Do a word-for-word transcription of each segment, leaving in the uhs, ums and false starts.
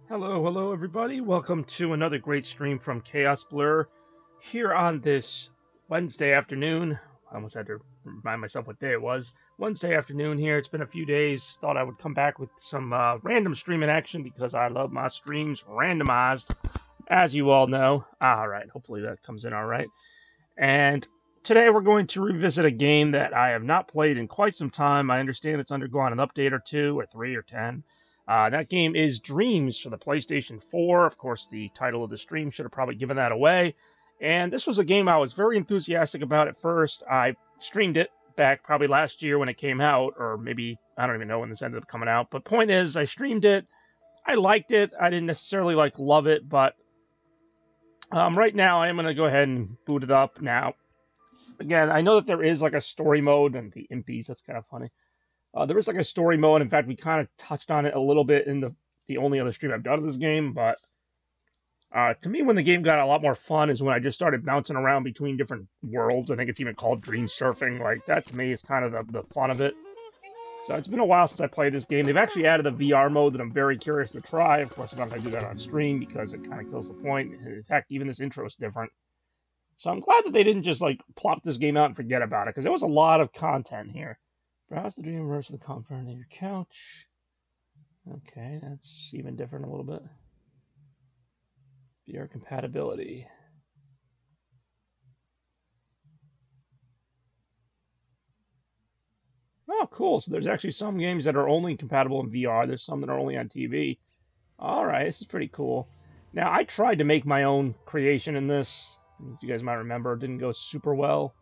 Hello, hello, everybody. Welcome to another great stream from Chaos Blur here on this Wednesday afternoon. I almost had to remind myself what day it was. Wednesday afternoon here. It's been a few days. Thought I would come back with some uh, random streaming action because I love my streams randomized, as you all know. All right, hopefully that comes in all right. And today we're going to revisit a game that I have not played in quite some time. I understand it's undergone an update or two, or three, or ten. Uh, that game is Dreams for the PlayStation four. Of course, the title of the stream should have probably given that away. And this was a game I was very enthusiastic about at first. I streamed it back probably last year when it came out, or maybe, I don't even know when this ended up coming out. But point is, I streamed it. I liked it. I didn't necessarily like love it, but um, right now I am going to go ahead and boot it up now. Again, I know that there is like a story mode, and the impies, that's kind of funny. Uh, there is like a story mode. In fact, we kind of touched on it a little bit in the, the only other stream I've done of this game. But uh, to me, when the game got a lot more fun is when I just started bouncing around between different worlds. I think it's even called Dream Surfing. Like, that to me is kind of the, the fun of it. So it's been a while since I played this game. They've actually added a V R mode that I'm very curious to try. Of course, I'm not going to do that on stream because it kind of kills the point. In fact, even this intro is different. So I'm glad that they didn't just, like, plop this game out and forget about it, because there was a lot of content here. Browse the Dreamverse of the comfort of your couch. Okay, that's even different a little bit. V R compatibility. Oh, cool. So there's actually some games that are only compatible in V R. There's some that are only on T V. All right, this is pretty cool. Now, I tried to make my own creation in this. You guys might remember, it didn't go super well.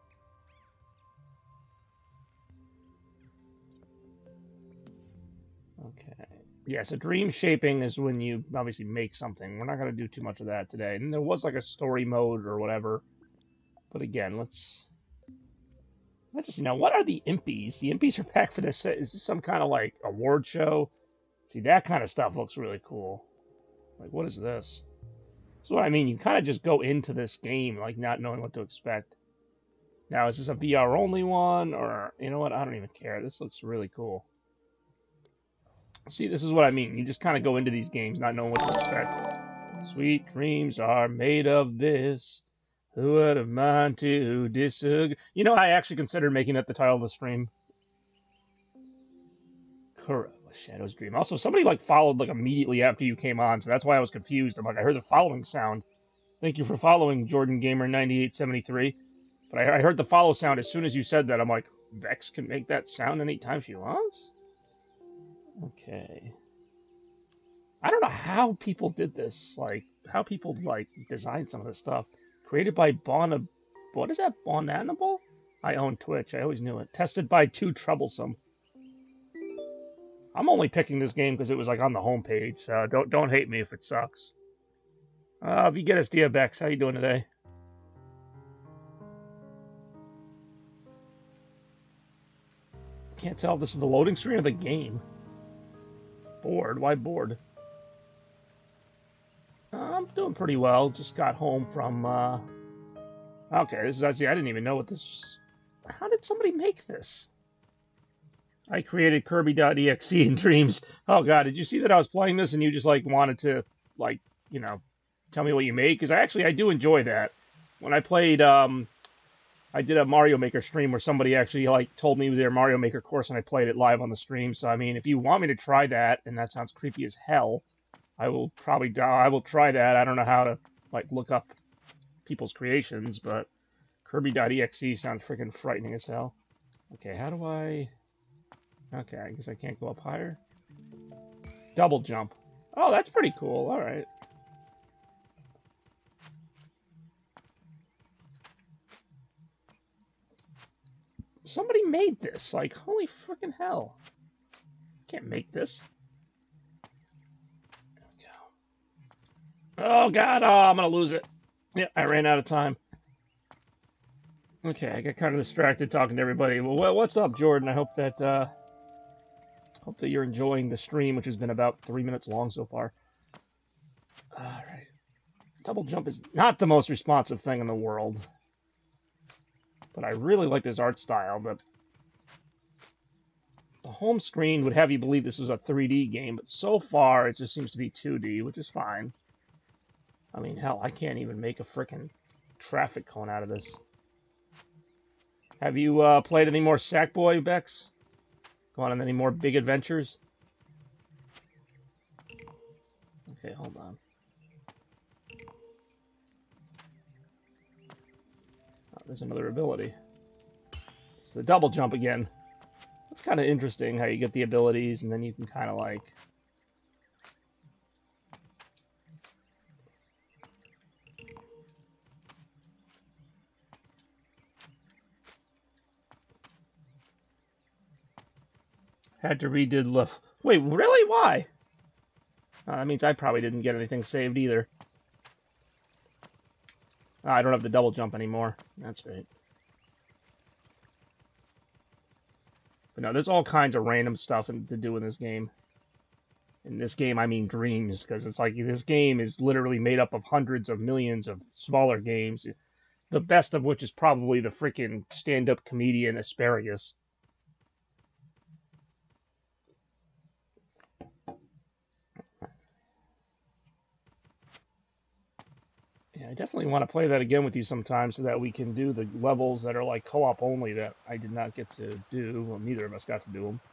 Okay. Yeah, so dream shaping is when you obviously make something. We're not going to do too much of that today. And there was like a story mode or whatever. But again, let's... Let's just see. Now, what are the impies? The impies are back for their set. Is this some kind of like award show? See, that kind of stuff looks really cool. Like, what is this? This is what I mean. You kind of just go into this game like not knowing what to expect. Now, is this a V R only one? Or, you know what? I don't even care. This looks really cool. See, this is what I mean. You just kind of go into these games not knowing what to expect. Sweet dreams are made of this. Who would have mind to disagree? You know, I actually considered making that the title of the stream. Kuro, Shadow's Dream. Also, somebody, like, followed, like, immediately after you came on, so that's why I was confused. I'm like, I heard the following sound. Thank you for following, Jordan Gamer ninety-eight seventy-three. But I, I heard the follow sound as soon as you said that. I'm like, Vex can make that sound anytime she wants? Okay. I don't know how people did this. Like, how people, like, designed some of this stuff. Created by Bon... What is that? Bonanable? I own Twitch. I always knew it. Tested by Too Troublesome. I'm only picking this game because it was, like, on the homepage, so don't don't hate me if it sucks. Uh, if you get us Diabex, how you doing today? Can't tell if this is the loading screen or the game. Bored? Why bored? Uh, I'm doing pretty well. Just got home from, uh... Okay, this is actually... I didn't even know what this... How did somebody make this? I created Kirby.exe in Dreams. Oh god, did you see that I was playing this and you just, like, wanted to, like, you know, tell me what you made? Because I actually, I do enjoy that. When I played, um... I did a Mario Maker stream where somebody actually, like, told me their Mario Maker course and I played it live on the stream. So, I mean, if you want me to try that, and that sounds creepy as hell, I will probably, I will try that. I don't know how to, like, look up people's creations, but Kirby.exe sounds freaking frightening as hell. Okay, how do I... Okay, I guess I can't go up higher. Double jump. Oh, that's pretty cool. All right. Somebody made this. Like, holy freaking hell. Can't make this. There we go. Oh, God. Oh, I'm going to lose it. Yeah, I ran out of time. Okay, I got kind of distracted talking to everybody. Well, what's up, Jordan? I hope that, uh... hope that you're enjoying the stream, which has been about three minutes long so far. Alright. Double jump is not the most responsive thing in the world. But I really like this art style, but The home screen would have you believe this was a three D game, but so far it just seems to be two D, which is fine. I mean, hell, I can't even make a frickin' traffic cone out of this. Have you uh, played any more Sackboy, Bex? Gone on any more big adventures? Okay, hold on. Oh, there's another ability. It's the double jump again. It's kind of interesting how you get the abilities and then you can kind of like... Had to redo the... Wait, really? Why? Uh, that means I probably didn't get anything saved either. Oh, I don't have the double jump anymore. That's right. But no, there's all kinds of random stuff to do in this game. In this game, I mean dreams, because it's like this game is literally made up of hundreds of millions of smaller games, the best of which is probably the freaking stand-up comedian Asparagus. Yeah, I definitely want to play that again with you sometime so that we can do the levels that are like co-op only that I did not get to do. Well, neither of us got to do them.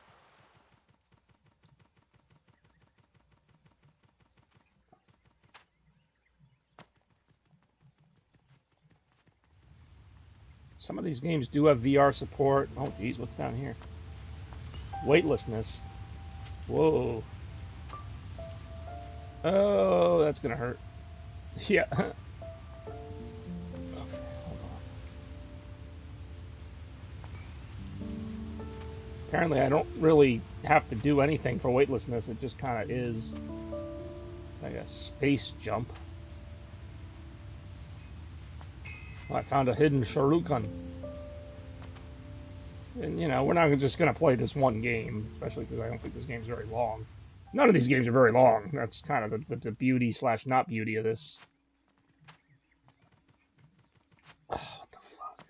Some of these games do have V R support. Oh, geez, what's down here? Weightlessness. Whoa. Oh, that's gonna hurt. Yeah. Apparently I don't really have to do anything for weightlessness, it just kind of is. It's like a space jump. Oh, I found a hidden shuriken. And, you know, we're not just going to play this one game, especially because I don't think this game's very long. None of these games are very long. That's kind of the, the, the beauty slash not beauty of this. Oh, what the fuck?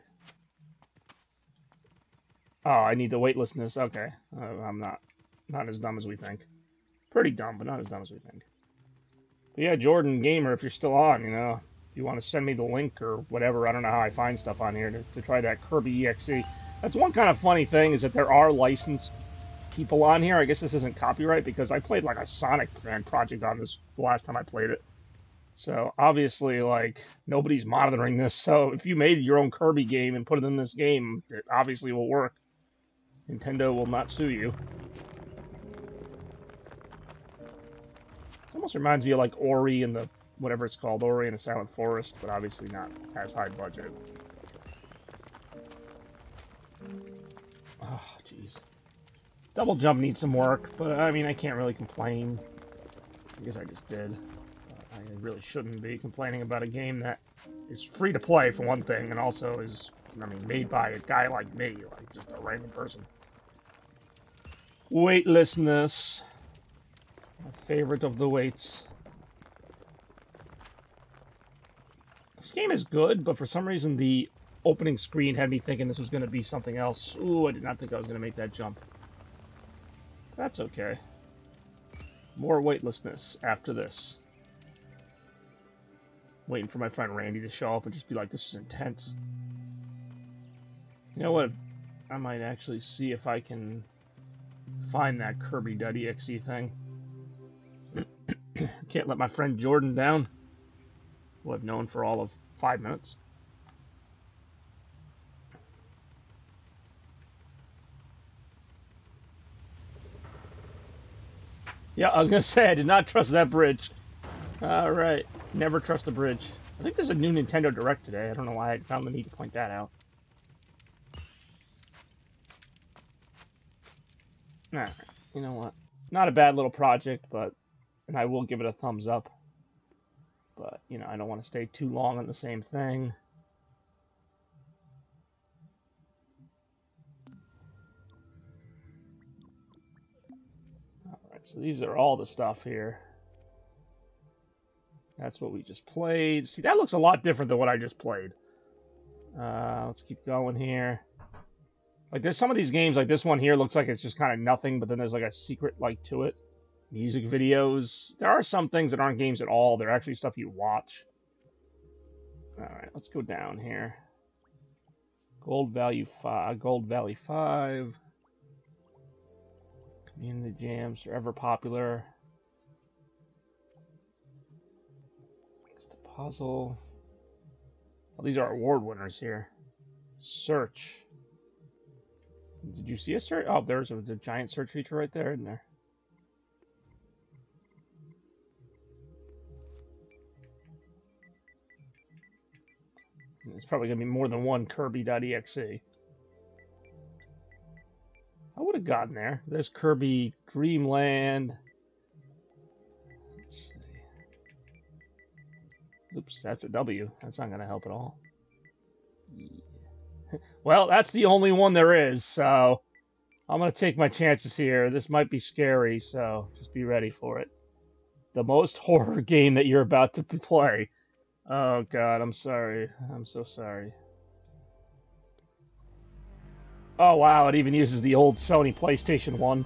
Oh, I need the weightlessness. Okay. Uh, I'm not not as dumb as we think. Pretty dumb, but not as dumb as we think. But yeah, Jordan Gamer, if you're still on, you know, if you want to send me the link or whatever, I don't know how I find stuff on here to, to try that Kirby E X E. That's one kind of funny thing, is that there are licensed people on here. I guess this isn't copyright because I played like a Sonic fan project on this the last time I played it. So obviously, like, nobody's monitoring this. So if you made your own Kirby game and put it in this game, it obviously will work. Nintendo will not sue you. It almost reminds me of like Ori and the whatever it's called, Ori and the Silent Forest, but obviously not as high budget. Oh, jeez. Double jump needs some work, but I mean, I can't really complain. I guess I just did. But I really shouldn't be complaining about a game that is free to play, for one thing, and also is, I mean, made by a guy like me, like just a random person. Weightlessness. My favorite of the weights. This game is good, but for some reason the opening screen had me thinking this was going to be something else. Ooh, I did not think I was going to make that jump. That's okay. More weightlessness after this. Waiting for my friend Randy to show up and just be like, this is intense. You know what? I might actually see if I can find that Kirby.exe thing. Can't let my friend Jordan down, who I've known for all of five minutes. Yeah, I was going to say, I did not trust that bridge. Alright, never trust a bridge. I think there's a new Nintendo Direct today. I don't know why I found the need to point that out. Alright, you know what? Not a bad little project, but... and I will give it a thumbs up. But, you know, I don't want to stay too long on the same thing. Alright, so these are all the stuff here. That's what we just played. See, that looks a lot different than what I just played. Uh, let's keep going here. Like, there's some of these games, like this one here looks like it's just kind of nothing, but then there's like a secret like to it. Music videos. There are some things that aren't games at all. They're actually stuff you watch. Alright, let's go down here. Gold Value five, Gold Valley five. Community Jams are ever popular. Next puzzle. Well, these are award winners here. Search. Did you see a search? Oh, there's a, a giant search feature right there, isn't there? It's probably going to be more than one Kirby dot E X E. I would have gotten there. There's Kirby Dreamland. Let's see. Oops, that's a W. That's not going to help at all. Yeah. Well, that's the only one there is, so I'm going to take my chances here. This might be scary, so just be ready for it. The most horror game that you're about to play. Oh, God, I'm sorry. I'm so sorry. Oh, wow, it even uses the old Sony PlayStation one.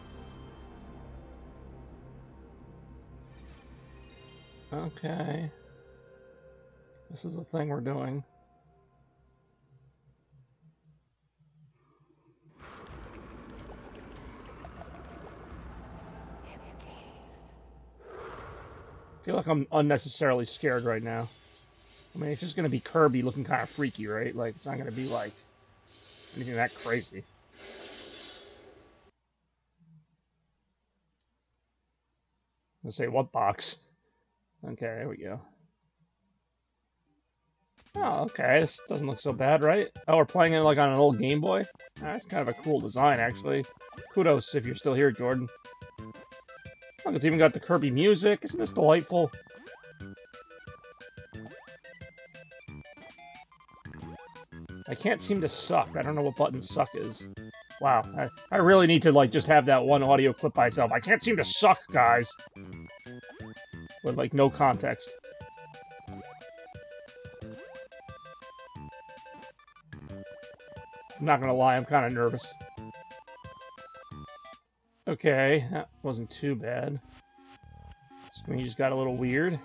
Okay. This is the thing we're doing. I feel like I'm unnecessarily scared right now. I mean, it's just going to be Kirby looking kind of freaky, right? Like, it's not going to be, like, anything that crazy. I'm going to say, what box? Okay, there we go. Oh, okay, this doesn't look so bad, right? Oh, we're playing it, like, on an old Game Boy? That's kind of a cool design, actually. Kudos if you're still here, Jordan. Look, it's even got the Kirby music. Isn't this delightful? I can't seem to suck. I don't know what button suck is. Wow, I, I really need to, like, just have that one audio clip by itself. I can't seem to suck, guys! With, like, no context. I'm not gonna lie, I'm kind of nervous. Okay, that wasn't too bad. Screen just got a little weird.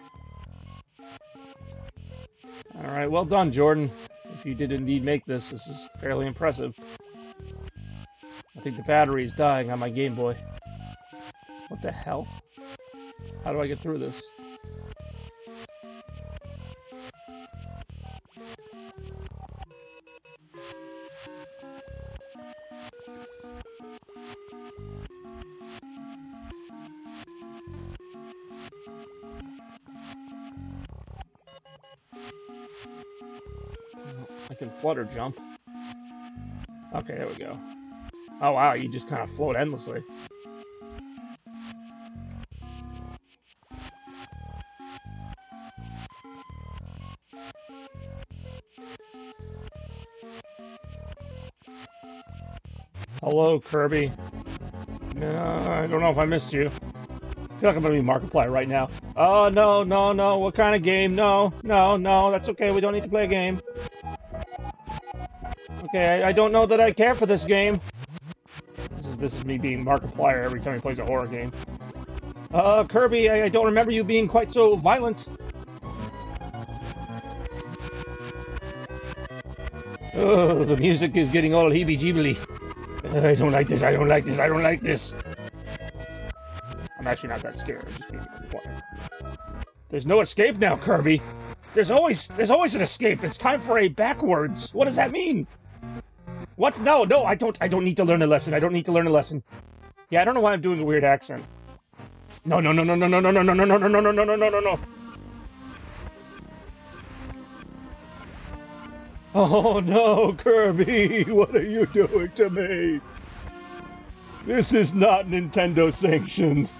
Alright, well done, Jordan. If you did indeed make this, this is fairly impressive. I think the battery is dying on my Game Boy. What the hell? How do I get through this? I can flutter jump. Okay, there we go. Oh wow, you just kind of float endlessly. Hello, Kirby. No, I don't know if I missed you. I feel like I'm gonna be Markiplier right now. Oh, no, no, no, what kind of game? No, no, no, that's okay, we don't need to play a game. Okay, I, I don't know that I care for this game. This is this is me being Markiplier every time he plays a horror game. Uh, Kirby, I, I don't remember you being quite so violent. Oh, the music is getting all heebie-jeebily. Uh, I don't like this, I don't like this, I don't like this. I'm actually not that scared, I'm just being quiet. There's no escape now, Kirby. There's always, there's always an escape. It's time for a backwards. What does that mean? What? No, no, I don't, I don't need to learn a lesson. I don't need to learn a lesson. Yeah, I don't know why I'm doing a weird accent. No, no, no, no, no, no, no, no, no, no, no, no, no, no, no, no, no, no. Oh no, Kirby, what are you doing to me? This is not Nintendo sanctioned.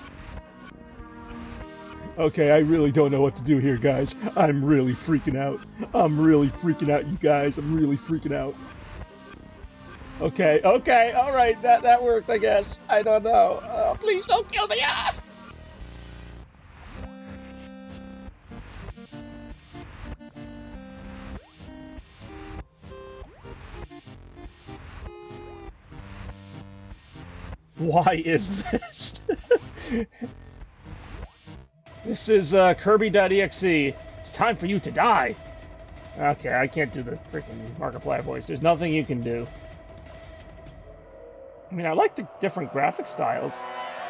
Okay, I really don't know what to do here, guys. I'm really freaking out. I'm really freaking out, you guys. I'm really freaking out. Okay, okay, alright, that, that worked, I guess. I don't know. Oh, please don't kill me! Ah! Why is this? This is uh, Kirby.exe. It's time for you to die. Okay, I can't do the freaking Markiplier voice. There's nothing you can do. I mean, I like the different graphic styles.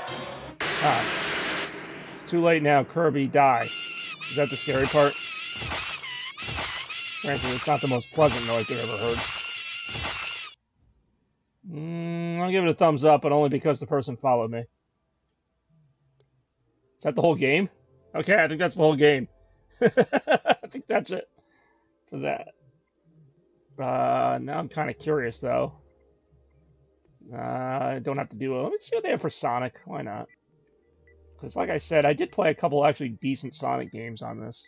Ah, it's too late now. Kirby, die. Is that the scary part? Frankly, it's not the most pleasant noise I've ever heard. Mm, I'll give it a thumbs up, but only because the person followed me. Is that the whole game? Okay, I think that's the whole game. I think that's it for that. Uh, now I'm kind of curious, though. Uh, I don't have to do it. Let me see what they have for Sonic. Why not? Because, like I said, I did play a couple actually decent Sonic games on this.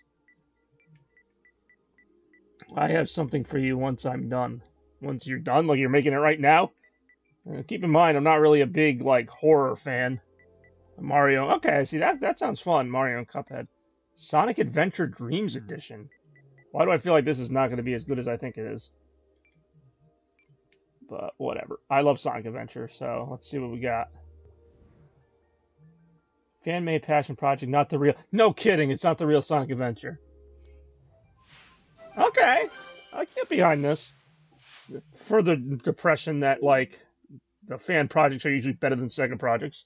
I have something for you once I'm done. Once you're done, like you're making it right now. Uh, keep in mind, I'm not really a big, like, horror fan. Mario. Okay, see, that, that sounds fun. Mario and Cuphead. Sonic Adventure Dreams Edition. Why do I feel like this is not going to be as good as I think it is? But whatever. I love Sonic Adventure, so let's see what we got. Fan-made passion project, not the real... No kidding, it's not the real Sonic Adventure. Okay, I get behind this. Further depression that, like, the fan projects are usually better than second projects.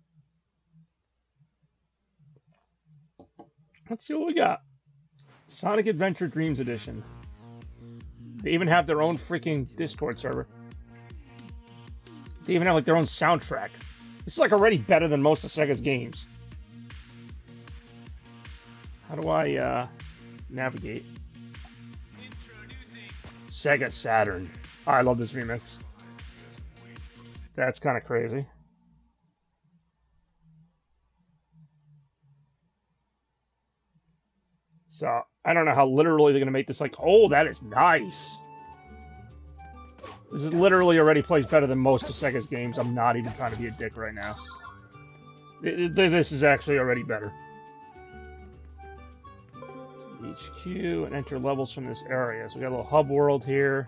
Let's see what we got. Sonic Adventure Dreams Edition. They even have their own freaking Discord server. They even have, like, their own soundtrack. This is, like, already better than most of Sega's games. How do I, uh, navigate? Sega Saturn. Oh, I love this remix. That's kind of crazy. So, I don't know how literally they're going to make this like, oh, that is nice. This is literally already plays better than most of Sega's games. I'm not even trying to be a dick right now. This is actually already better. H Q and enter levels from this area. So we got a little hub world here.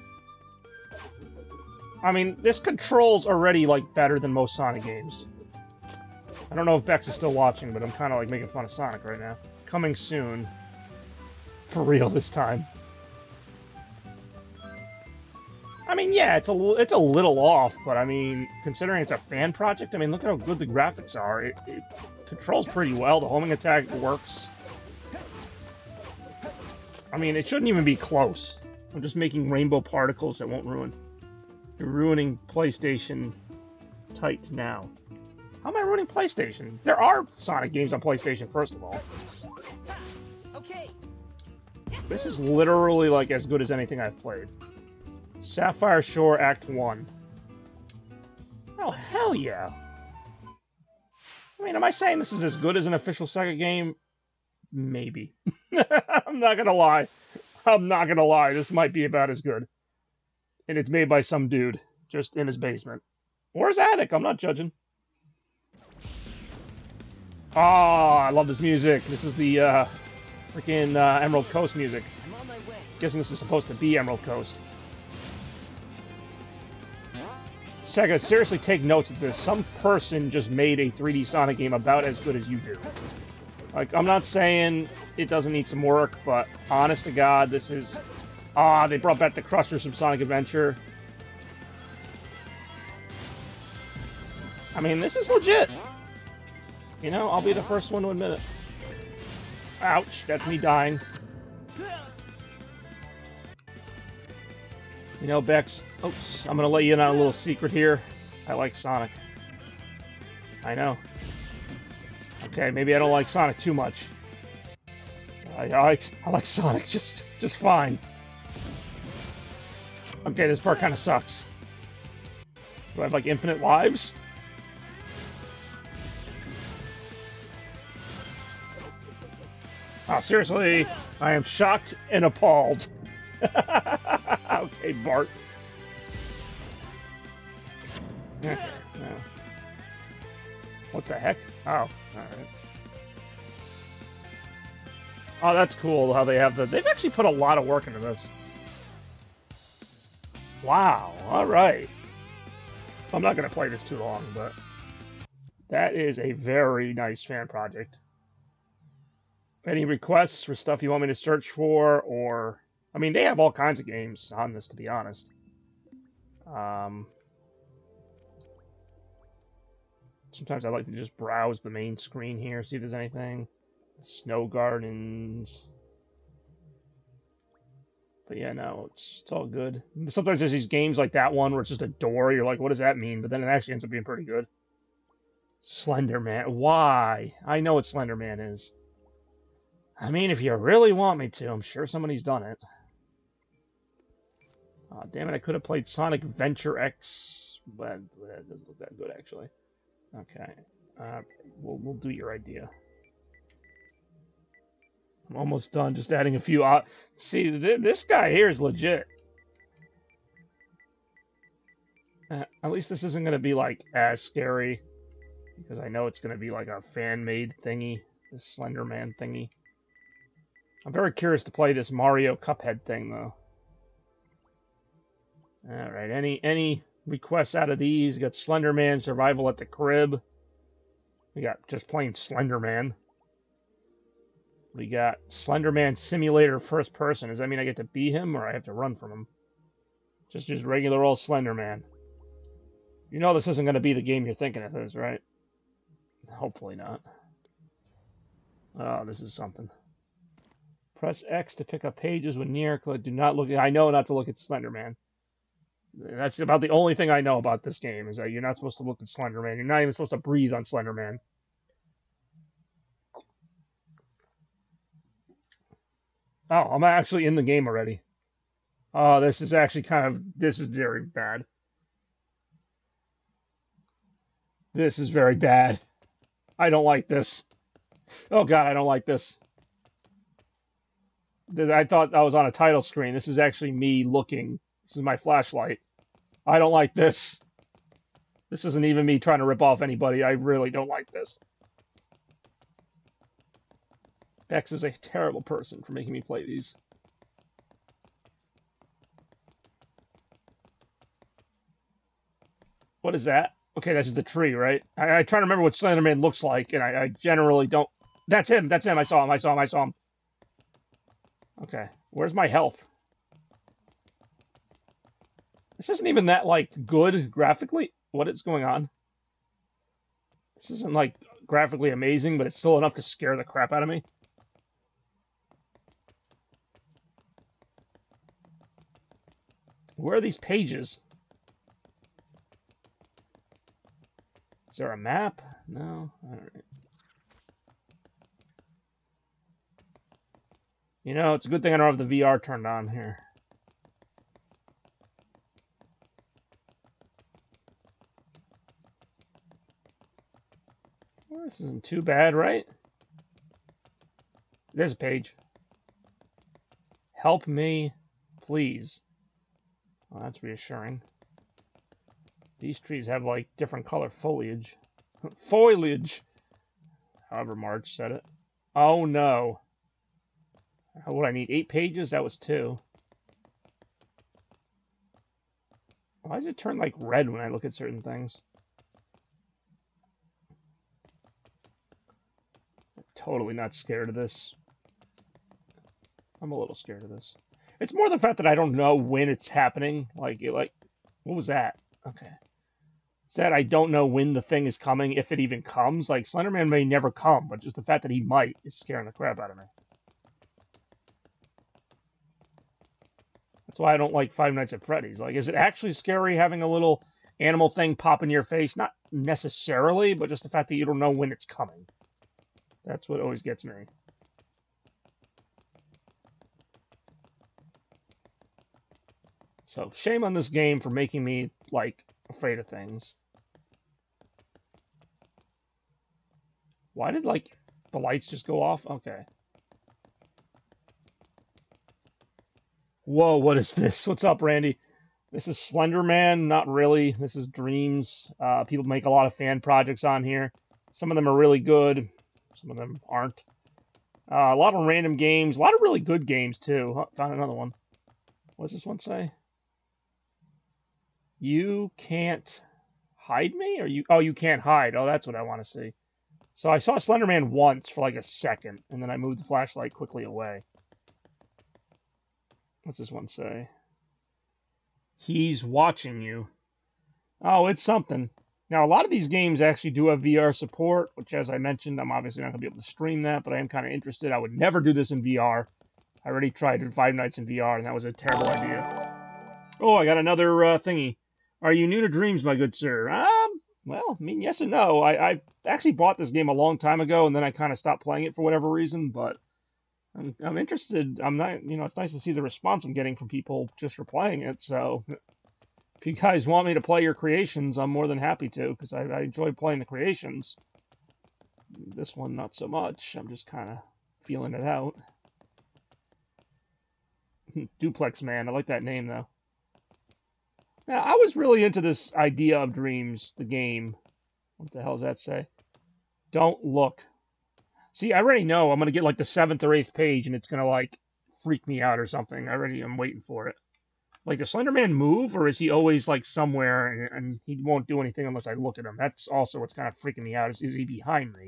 I mean, this controls already like better than most Sonic games. I don't know if Bex is still watching, but I'm kind of like making fun of Sonic right now. Coming soon. For real this time. I mean, yeah, it's a, it's a little off, but I mean, considering it's a fan project, I mean, look at how good the graphics are. It, it controls pretty well. The homing attack works. I mean, it shouldn't even be close. I'm just making rainbow particles that won't ruin. You're ruining PlayStation tight now. How am I ruining PlayStation? There are Sonic games on PlayStation, first of all. Okay. This is literally like as good as anything I've played. Sapphire Shore Act one. Oh, hell yeah. I mean, am I saying this is as good as an official Sega game? Maybe. I'm not gonna lie. I'm not gonna lie. This might be about as good. And it's made by some dude, just in his basement. Or his attic, I'm not judging. Oh, I love this music. This is the, uh, freaking uh, Emerald Coast music. I'm on my way. Guessing this is supposed to be Emerald Coast. Sega, seriously take notes of this. Some person just made a three D Sonic game about as good as you do. Like, I'm not saying it doesn't need some work, but honest to God, this is... Ah, they brought back the Crushers from Sonic Adventure. I mean, this is legit. You know, I'll be the first one to admit it. Ouch, that's me dying. You know, Bex, oops, I'm gonna let you in on a little secret here. I like Sonic. I know. Okay, maybe I don't like Sonic too much. I, I, like, I like Sonic just, just fine. Okay, this part kind of sucks. Do I have, like, infinite lives? Oh, seriously, I am shocked and appalled. Okay, Bart. Okay, no. What the heck? Oh, alright. Oh, that's cool how they have the... They've actually put a lot of work into this. Wow, alright. I'm not going to play this too long, but that is a very nice fan project. Any requests for stuff you want me to search for, or... I mean, they have all kinds of games on this, to be honest. Um, sometimes I like to just browse the main screen here, see if there's anything. Snow Gardens. But yeah, no, it's, it's all good. Sometimes there's these games like that one where it's just a door. You're like, what does that mean? But then it actually ends up being pretty good. Slender Man. Why? I know what Slender Man is. I mean, if you really want me to, I'm sure somebody's done it. Oh, damn it, I could have played Sonic Venture X, but that doesn't look that good, actually. Okay. Uh, we'll, we'll do your idea. I'm almost done, just adding a few... Uh, see, th this guy here is legit. Uh, at least this isn't going to be, like, as scary. Because I know it's going to be, like, a fan-made thingy. This Slender Man thingy. I'm very curious to play this Mario Cuphead thing, though. Alright, any any requests out of these? We got Slender Man Survival at the Crib. We got just plain Slender Man. We got Slender Man Simulator First Person. Does that mean I get to be him, or I have to run from him? Just just regular old Slender Man. You know this isn't going to be the game you're thinking it is, right? Hopefully not. Oh, this is something. Press X to pick up pages when near. Do not look at... I know not to look at Slender Man. That's about the only thing I know about this game, is that you're not supposed to look at Slender Man. You're not even supposed to breathe on Slender Man. Oh, I'm actually in the game already. Oh, this is actually kind of... This is very bad. This is very bad. I don't like this. Oh, God, I don't like this. I thought I was on a title screen. This is actually me looking. This is my flashlight. I don't like this. This isn't even me trying to rip off anybody. I really don't like this. Bex is a terrible person for making me play these. What is that? Okay, that's just a tree, right? I, I try to remember what Slender Man looks like, and I, I generally don't... That's him! That's him! I saw him! I saw him! I saw him! Okay, where's my health? This isn't even that, like, good graphically. What is going on? This isn't, like, graphically amazing, but it's still enough to scare the crap out of me. Where are these pages? Is there a map? No? Alright. You know, it's a good thing I don't have the V R turned on here. Well, this isn't too bad, right? There's a page. Help me, please. Well, that's reassuring. These trees have, like, different color foliage. Foliage! However Marge said it. Oh, no. How would I need? Eight pages? That was two. Why does it turn, like, red when I look at certain things? I'm totally not scared of this. I'm a little scared of this. It's more the fact that I don't know when it's happening. Like, it, like, what was that? Okay. It's that I don't know when the thing is coming, if it even comes. Like, Slender Man may never come, but just the fact that he might is scaring the crap out of me. That's why I don't like Five Nights at Freddy's. Like, is it actually scary having a little animal thing pop in your face? Not necessarily, but just the fact that you don't know when it's coming. That's what always gets me. So, shame on this game for making me, like, afraid of things. Why did, like, the lights just go off? Okay. Whoa, what is this? What's up, Randy? This is Slender Man? Not really. This is Dreams. Uh, people make a lot of fan projects on here. Some of them are really good. Some of them aren't. Uh, a lot of random games. A lot of really good games, too. Oh, found another one. What does this one say? You can't hide me? Or you? Oh, you can't hide. Oh, that's what I want to see. So I saw Slender Man once for like a second, and then I moved the flashlight quickly away. What's this one say? He's watching you. Oh, it's something. Now, a lot of these games actually do have V R support, which, as I mentioned, I'm obviously not going to be able to stream that, but I am kind of interested. I would never do this in V R. I already tried Five Nights in V R, and that was a terrible idea. Oh, I got another uh, thingy. Are you new to Dreams, my good sir? Um, well, I mean, yes and no. I, I've actually bought this game a long time ago, and then I kind of stopped playing it for whatever reason, but I'm, I'm interested. I'm not, you know, it's nice to see the response I'm getting from people just for playing it, so if you guys want me to play your creations, I'm more than happy to, because I, I enjoy playing the creations. This one, not so much. I'm just kind of feeling it out. Duplex Man. I like that name, though. Now, I was really into this idea of Dreams, the game. What the hell does that say? Don't look. See, I already know I'm going to get like the seventh or eighth page, and it's going to like freak me out or something. I already am waiting for it. Like, does Slender Man move, or is he always like somewhere and, and he won't do anything unless I look at him? That's also what's kind of freaking me out. Is, is he behind me?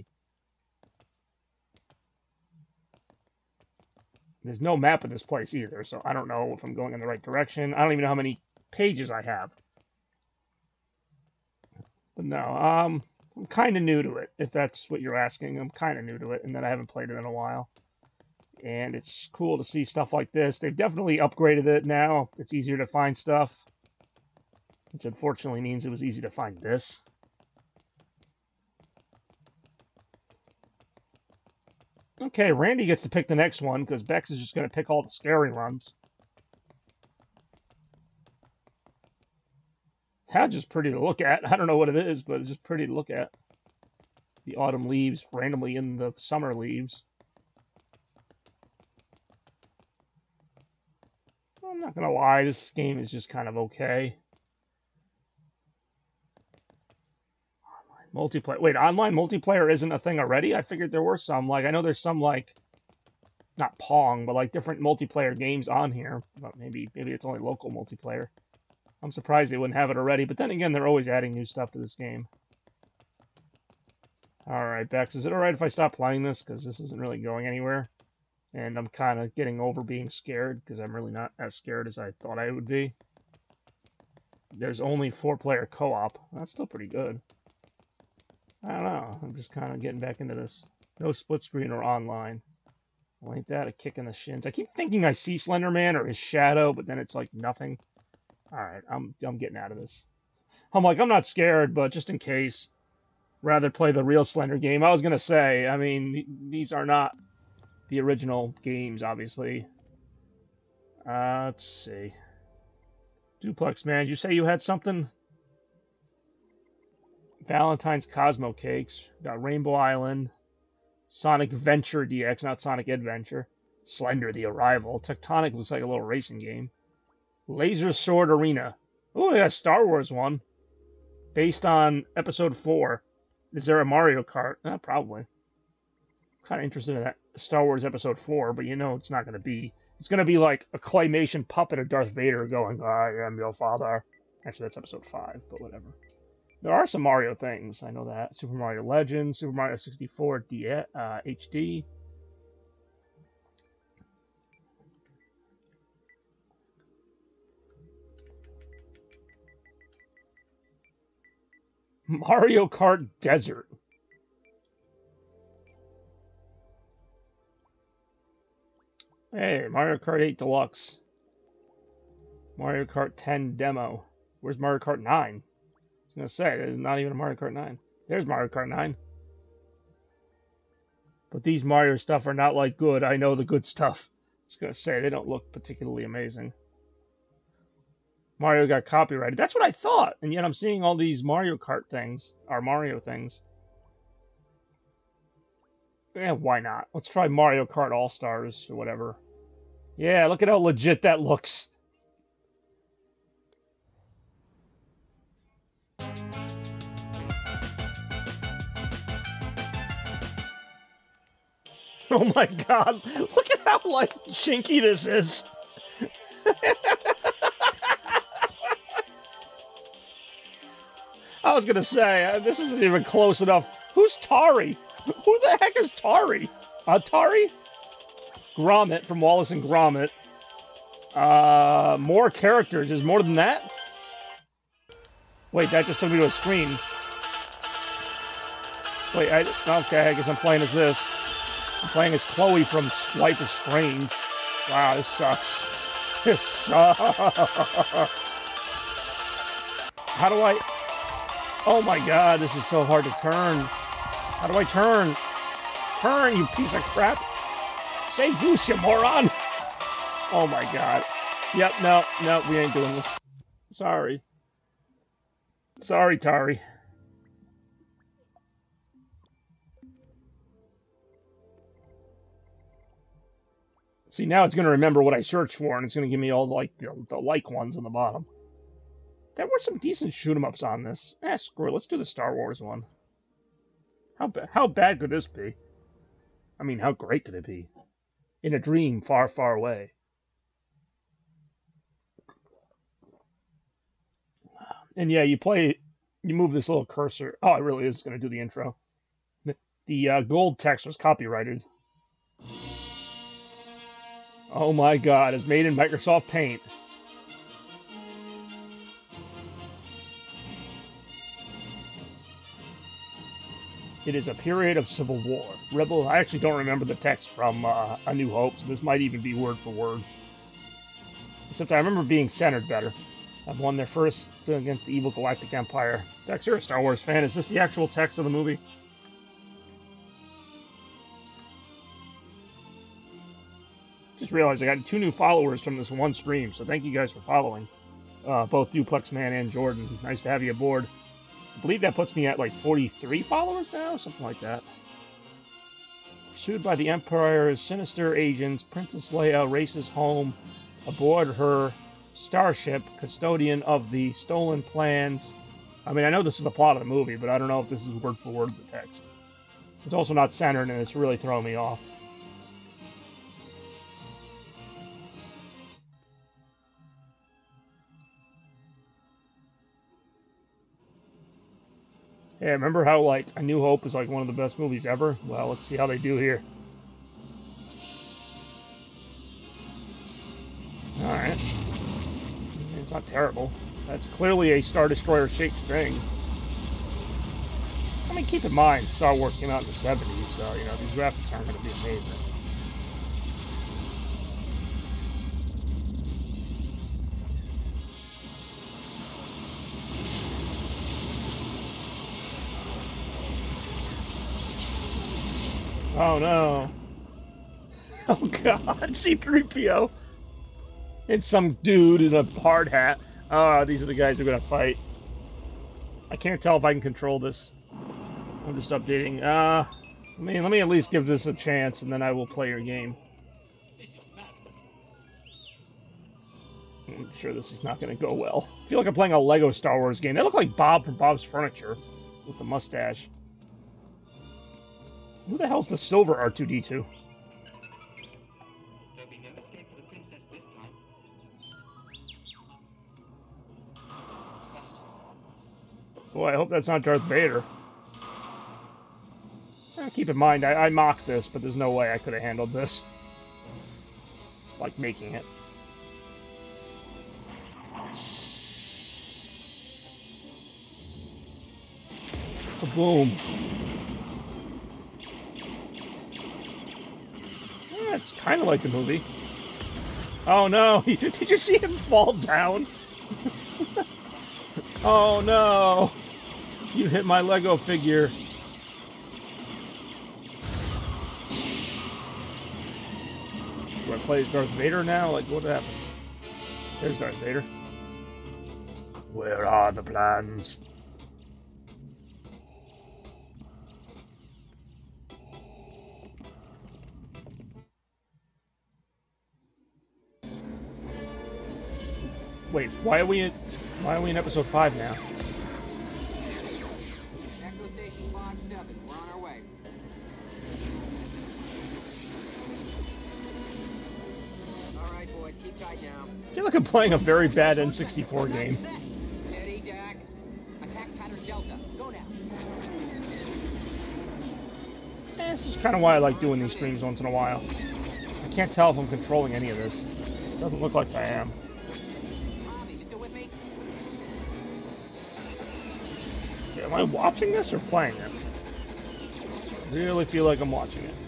There's no map of this place either, so I don't know if I'm going in the right direction. I don't even know how many pages I have. But no, um, I'm kind of new to it, if that's what you're asking. I'm kind of new to it, and then I haven't played it in a while. And it's cool to see stuff like this. They've definitely upgraded it now. It's easier to find stuff, which unfortunately means it was easy to find this. Okay, Randy gets to pick the next one, because Bex is just going to pick all the scary ones. That's just pretty to look at. I don't know what it is, but it's just pretty to look at. The autumn leaves randomly in the summer leaves. I'm not going to lie, this game is just kind of okay. Online multiplayer. Wait, online multiplayer isn't a thing already? I figured there were some. Like, I know there's some, like, not Pong, but, like, different multiplayer games on here. But maybe, maybe it's only local multiplayer. I'm surprised they wouldn't have it already. But then again, they're always adding new stuff to this game. Alright, Bex, is it alright if I stop playing this? Because this isn't really going anywhere. And I'm kind of getting over being scared, because I'm really not as scared as I thought I would be. There's only four-player co-op. That's still pretty good. I don't know. I'm just kind of getting back into this. No split screen or online. Well, ain't that a kick in the shins? I keep thinking I see Slender Man or his shadow, but then it's like nothing. Alright, I'm, I'm getting out of this. I'm like, I'm not scared, but just in case, rather play the real Slender game. I was going to say, I mean, these are not the original games, obviously. Uh, let's see. Duplex Man, did you say you had something? Valentine's Cosmo Cakes. We got Rainbow Island. Sonic Venture D X, not Sonic Adventure. Slender the Arrival. Tectonic looks like a little racing game. Laser Sword Arena. Oh, yeah, Star Wars one. Based on Episode four. Is there a Mario Kart? Uh, probably. Kind of interested in that Star Wars Episode four, but you know it's not going to be. It's going to be like a claymation puppet of Darth Vader going, I am your father. Actually, that's Episode five, but whatever. There are some Mario things. I know that. Super Mario Legends, Super Mario sixty-four D, uh, H D. Mario Kart Desert. Hey, Mario Kart eight Deluxe. Mario Kart ten Demo. Where's Mario Kart nine? I was going to say, there's not even a Mario Kart nine. There's Mario Kart nine. But these Mario stuff are not like good. I know the good stuff. I was going to say, they don't look particularly amazing. Mario got copyrighted. That's what I thought. And yet I'm seeing all these Mario Kart things. Or Mario things. Yeah, why not? Let's try Mario Kart All-Stars or whatever. Yeah, look at how legit that looks. Oh my god, look at how, like, chinky this is. was gonna say, uh, this isn't even close enough. Who's Tari? Who the heck is Tari? Uh, Tari? Gromit from Wallace and Gromit. Uh, more characters. Is more than that? Wait, that just took me to a screen. Wait, I, okay, I guess I'm playing as this. I'm playing as Chloe from Life is Strange. Wow, this sucks. This sucks. How do I... Oh my god, this is so hard to turn. How do I turn? Turn, you piece of crap. Say goose, you moron. Oh my god. Yep, no, no, we ain't doing this. Sorry. Sorry, Tari. See, now it's going to remember what I searched for, and it's going to give me all the, like, the, the like ones on the bottom. There were some decent shoot-em-ups on this. Eh, screw it. Let's do the Star Wars one. How, ba how bad could this be? I mean, how great could it be? In a dream far, far away. And yeah, you play... You move this little cursor. Oh, it really is going to do the intro. The, the uh, gold text was copyrighted. Oh my god, it's made in Microsoft Paint. It is a period of civil war. Rebel, I actually don't remember the text from uh, A New Hope, so this might even be word for word. Except I remember being centered better. I've won their first against the evil Galactic Empire. Dex, you're a Star Wars fan. Is this the actual text of the movie? Just realized I got two new followers from this one stream, so thank you guys for following. Uh, both Duplex Man and Jordan. Nice to have you aboard. I believe that puts me at like forty-three followers now, something like that. Pursued by the Empire's sinister agents, Princess Leia races home aboard her starship, custodian of the stolen plans. I mean, I know this is the plot of the movie, but I don't know if this is word for word the text. It's also not centered, and it's really throwing me off. Yeah, remember how, like, A New Hope is, like, one of the best movies ever? Well, let's see how they do here. Alright. It's not terrible. That's clearly a Star Destroyer-shaped thing. I mean, keep in mind, Star Wars came out in the seventies, so, you know, these graphics aren't going to be amazing. Oh no. Oh god, C three P O. And some dude in a hard hat. Oh, these are the guys who are gonna fight. I can't tell if I can control this. I'm just updating. Uh, I mean, let me at least give this a chance, and then I will play your game. I'm sure this is not gonna go well. I feel like I'm playing a Lego Star Wars game. They look like Bob from Bob's Furniture with the mustache. Who the hell's the silver R two D two? There'll be no escape for the princess this time. What's that? Boy, I hope that's not Darth Vader. Eh, keep in mind, I, I mocked this, but there's no way I could have handled this. Like making it. Kaboom. Yeah, it's kind of like the movie. Oh no! Did you see him fall down? Oh no! You hit my Lego figure. Do I play as Darth Vader now? Like, what happens? There's Darth Vader. Where are the plans? Wait, why are we in, why are we in episode five now? Echo Station five seven, we're on our way. Alright, boys, keep tight now. I feel like I'm playing a very bad N sixty-four game. Steady, Dak. Attack pattern Delta. This is kind of why I like doing these streams once in a while. I can't tell if I'm controlling any of this. It doesn't look like I am. Bobby, you still with me? Yeah, am I watching this or playing it? I really feel like I'm watching it.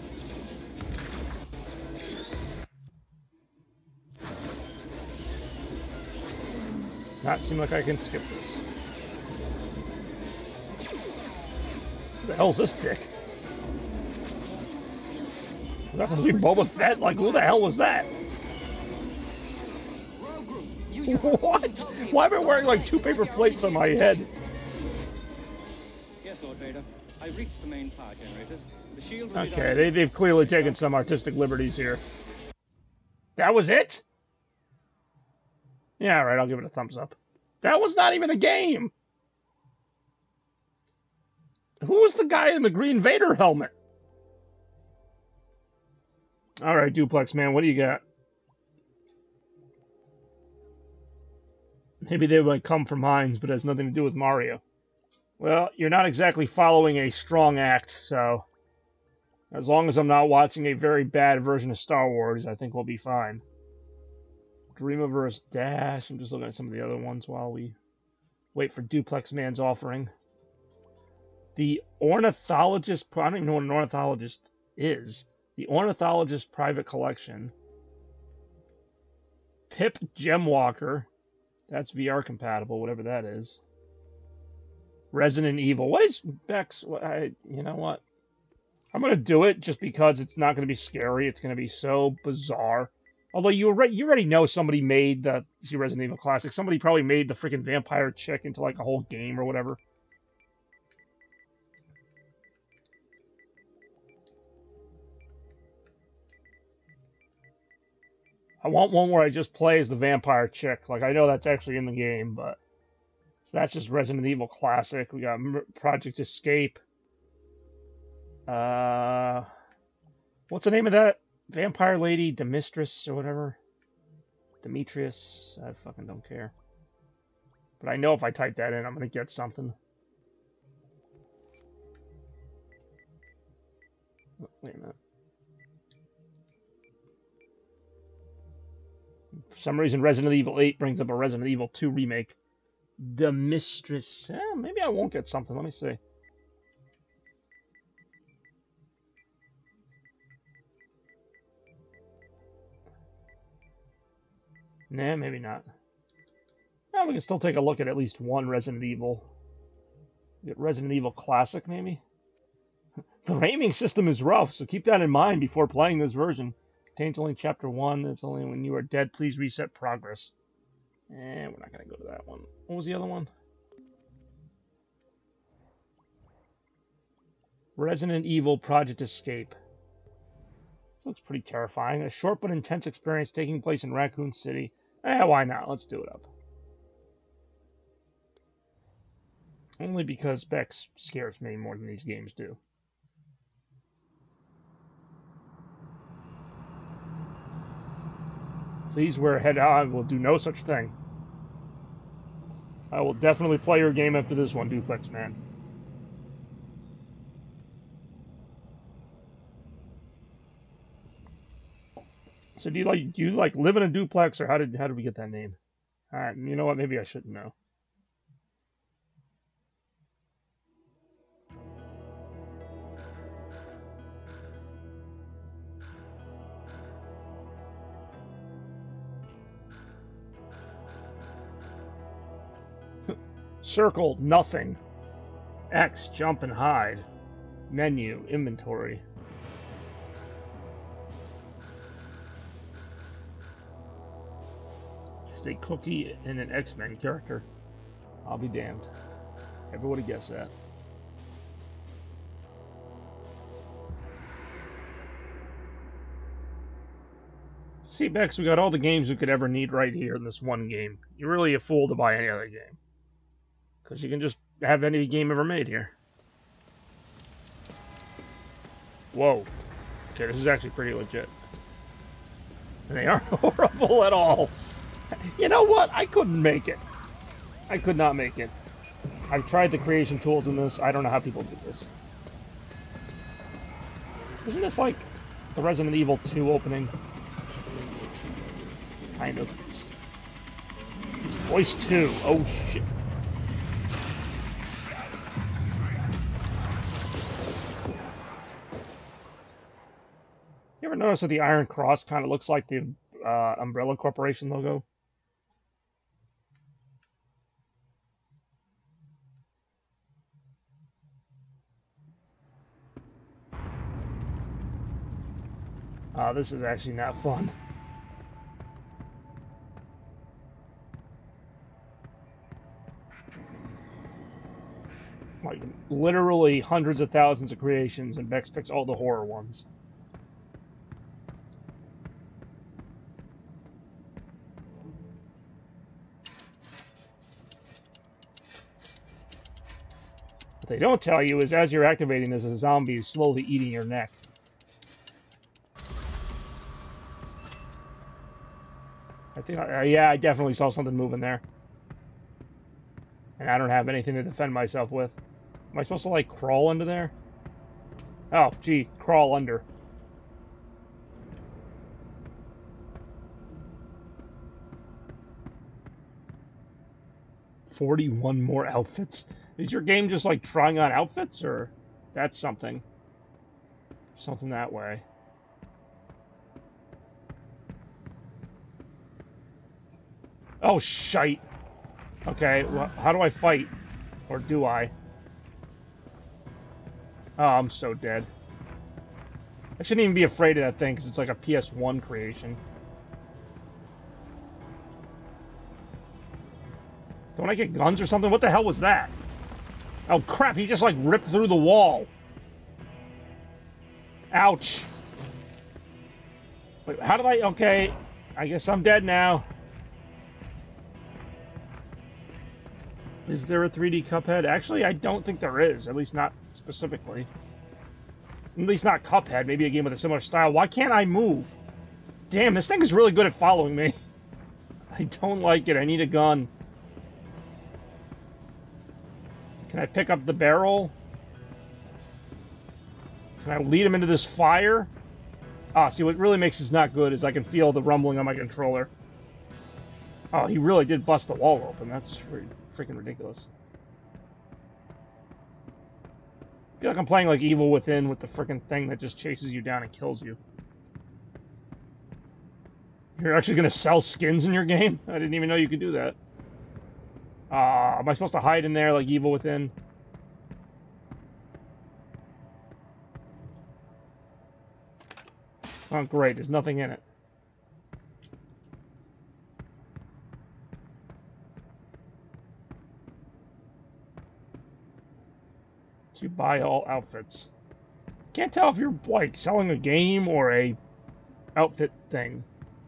Does not seem like I can skip this. Who the hell's this dick? Was that supposed to be Boba Fett? Like, who the hell was that? Rogue group, use your weapons What? to locate Why am I wearing like two paper plates on my head? Yes, Lord Vader. I've reached the main power generators. The shield will be Okay, down- they, they've clearly taken some artistic liberties here. That was it? Yeah, alright, I'll give it a thumbs up. That was not even a game! Who was the guy in the Green Vader helmet? Alright, Duplex Man, what do you got? Maybe they might come from Hines, but it has nothing to do with Mario. Well, you're not exactly following a strong act, so... As long as I'm not watching a very bad version of Star Wars, I think we'll be fine. Dreamiverse Dash. I'm just looking at some of the other ones while we wait for Duplex Man's offering. The Ornithologist... I don't even know what an ornithologist is. The Ornithologist Private Collection. Pip Gemwalker. That's V R compatible, whatever that is. Resident Evil. What is Bex? What, I, you know what? I'm going to do it just because it's not going to be scary. It's going to be so bizarre. Although you already, you already know somebody made the see Resident Evil Classic. Somebody probably made the freaking vampire chick into like a whole game or whatever. I want one where I just play as the vampire chick. Like, I know that's actually in the game, but... So that's just Resident Evil Classic. We got Project Escape. Uh... What's the name of that vampire lady? Demistress or whatever? Demetrius? I fucking don't care. But I know if I type that in, I'm gonna get something. Oh, wait a minute. For some reason, Resident Evil eight brings up a Resident Evil two remake. The Mistress. Eh, maybe I won't get something. Let me see. Nah, maybe not. Well, we can still take a look at at least one Resident Evil. Get Resident Evil Classic, maybe? The aiming system is rough, so keep that in mind before playing this version. Contains only chapter one. It's only when you are dead. Please reset progress. And we're not going to go to that one. What was the other one? Resident Evil Project Escape. This looks pretty terrifying. A short but intense experience taking place in Raccoon City. Eh, why not? Let's do it up. Only because Bex scares me more than these games do. Please wear a head. I will do no such thing. I will definitely play your game after this one, Duplex Man. So do you like do you like live in a duplex, or how did how did we get that name? All right, you know what? Maybe I shouldn't know. Circle, nothing. X, jump and hide. Menu, inventory. Just a cookie and an X-Men character. I'll be damned. Everybody guess that. See, Bex, we got all the games you could ever need right here in this one game. You're really a fool to buy any other game. Because you can just have any game ever made here. Whoa. Okay, this is actually pretty legit. And they aren't horrible at all. You know what? I couldn't make it. I could not make it. I've tried the creation tools in this. I don't know how people do this. Isn't this like the Resident Evil two opening? Kind of. Voice two. Oh shit. You ever notice that the Iron Cross kind of looks like the uh, Umbrella Corporation logo? Uh, this is actually not fun. Like, literally hundreds of thousands of creations, and Bex picks all the horror ones. What they don't tell you is as you're activating this, a zombie is slowly eating your neck. I think, uh, yeah, I definitely saw something moving there. And I don't have anything to defend myself with. Am I supposed to, like, crawl under there? Oh, gee, crawl under. forty-one more outfits? Is your game just, like, trying on outfits, or that's something? Something that way. Oh, shite. Okay, well, how do I fight? Or do I? Oh, I'm so dead. I shouldn't even be afraid of that thing, because it's like a P S one creation. Don't I get guns or something? What the hell was that? Oh, crap, he just, like, ripped through the wall. Ouch. Wait, how did I... Okay, I guess I'm dead now. Is there a three D Cuphead? Actually, I don't think there is. At least not specifically. At least not Cuphead. Maybe a game with a similar style. Why can't I move? Damn, this thing is really good at following me. I don't like it. I need a gun. Can I pick up the barrel? Can I lead him into this fire? Ah, see, what really makes this not good is I can feel the rumbling on my controller. Oh, he really did bust the wall open. That's freaking ridiculous. I feel like I'm playing like Evil Within with the freaking thing that just chases you down and kills you. You're actually going to sell skins in your game? I didn't even know you could do that. Uh, am I supposed to hide in there like Evil Within? Oh, great. There's nothing in it. To buy all outfits. Can't tell if you're, like, selling a game or a outfit thing.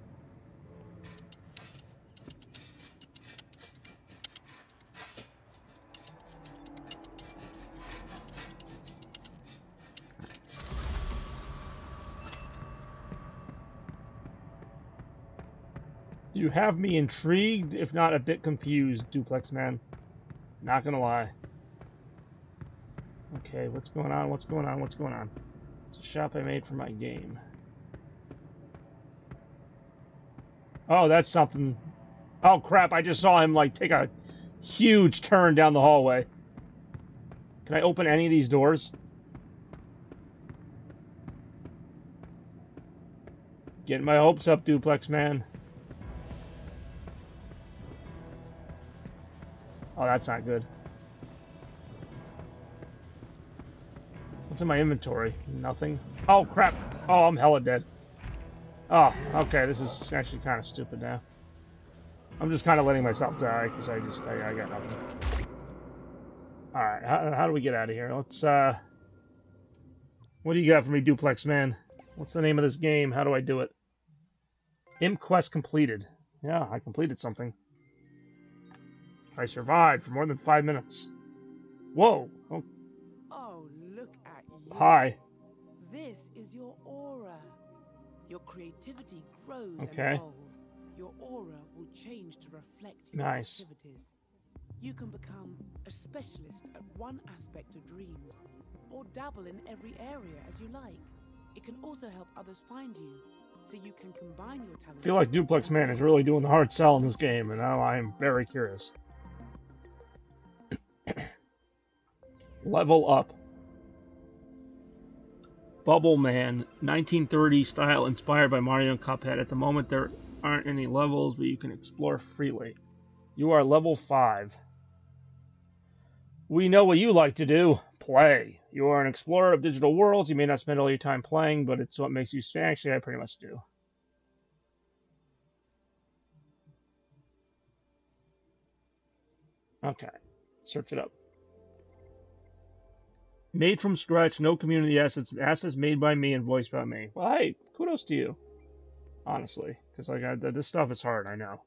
You have me intrigued, if not a bit confused, Duplex Man. Not gonna lie. Okay, what's going on? What's going on? What's going on? It's a shop I made for my game. Oh, that's something. Oh, crap, I just saw him, like, take a huge turn down the hallway. Can I open any of these doors? Getting my hopes up, Duplex Man. Oh, that's not good. What's in my inventory? Nothing. Oh, crap. Oh, I'm hella dead. Oh, okay. This is actually kind of stupid now. I'm just kind of letting myself die because I just, I, I got nothing. Alright, how, how do we get out of here? Let's, uh... what do you got for me, Duplex Man? What's the name of this game? How do I do it? Imp Quest completed. Yeah, I completed something. I survived for more than five minutes. Whoa! Oh. Oh, look at you. Hi. This is your aura. Your creativity grows Okay. and evolves. Your aura will change to reflect your Nice. activities. You can become a specialist at one aspect of dreams, or dabble in every area as you like. It can also help others find you, so you can combine your I talents. feel like Duplex Man is really doing the hard sell in this game, and now I'm very curious. Level up. Bubble Man, nineteen thirty style inspired by Mario and Cuphead. At the moment, there aren't any levels, but you can explore freely. You are level five. We know what you like to do. Play. You are an explorer of digital worlds. You may not spend all your time playing, but it's what makes you stand. Actually, I pretty much do. Okay. Search it up. Made from scratch, no community assets. Assets made by me and voiced by me. Well, hey, kudos to you. Honestly. Because like, I, this stuff is hard, I know.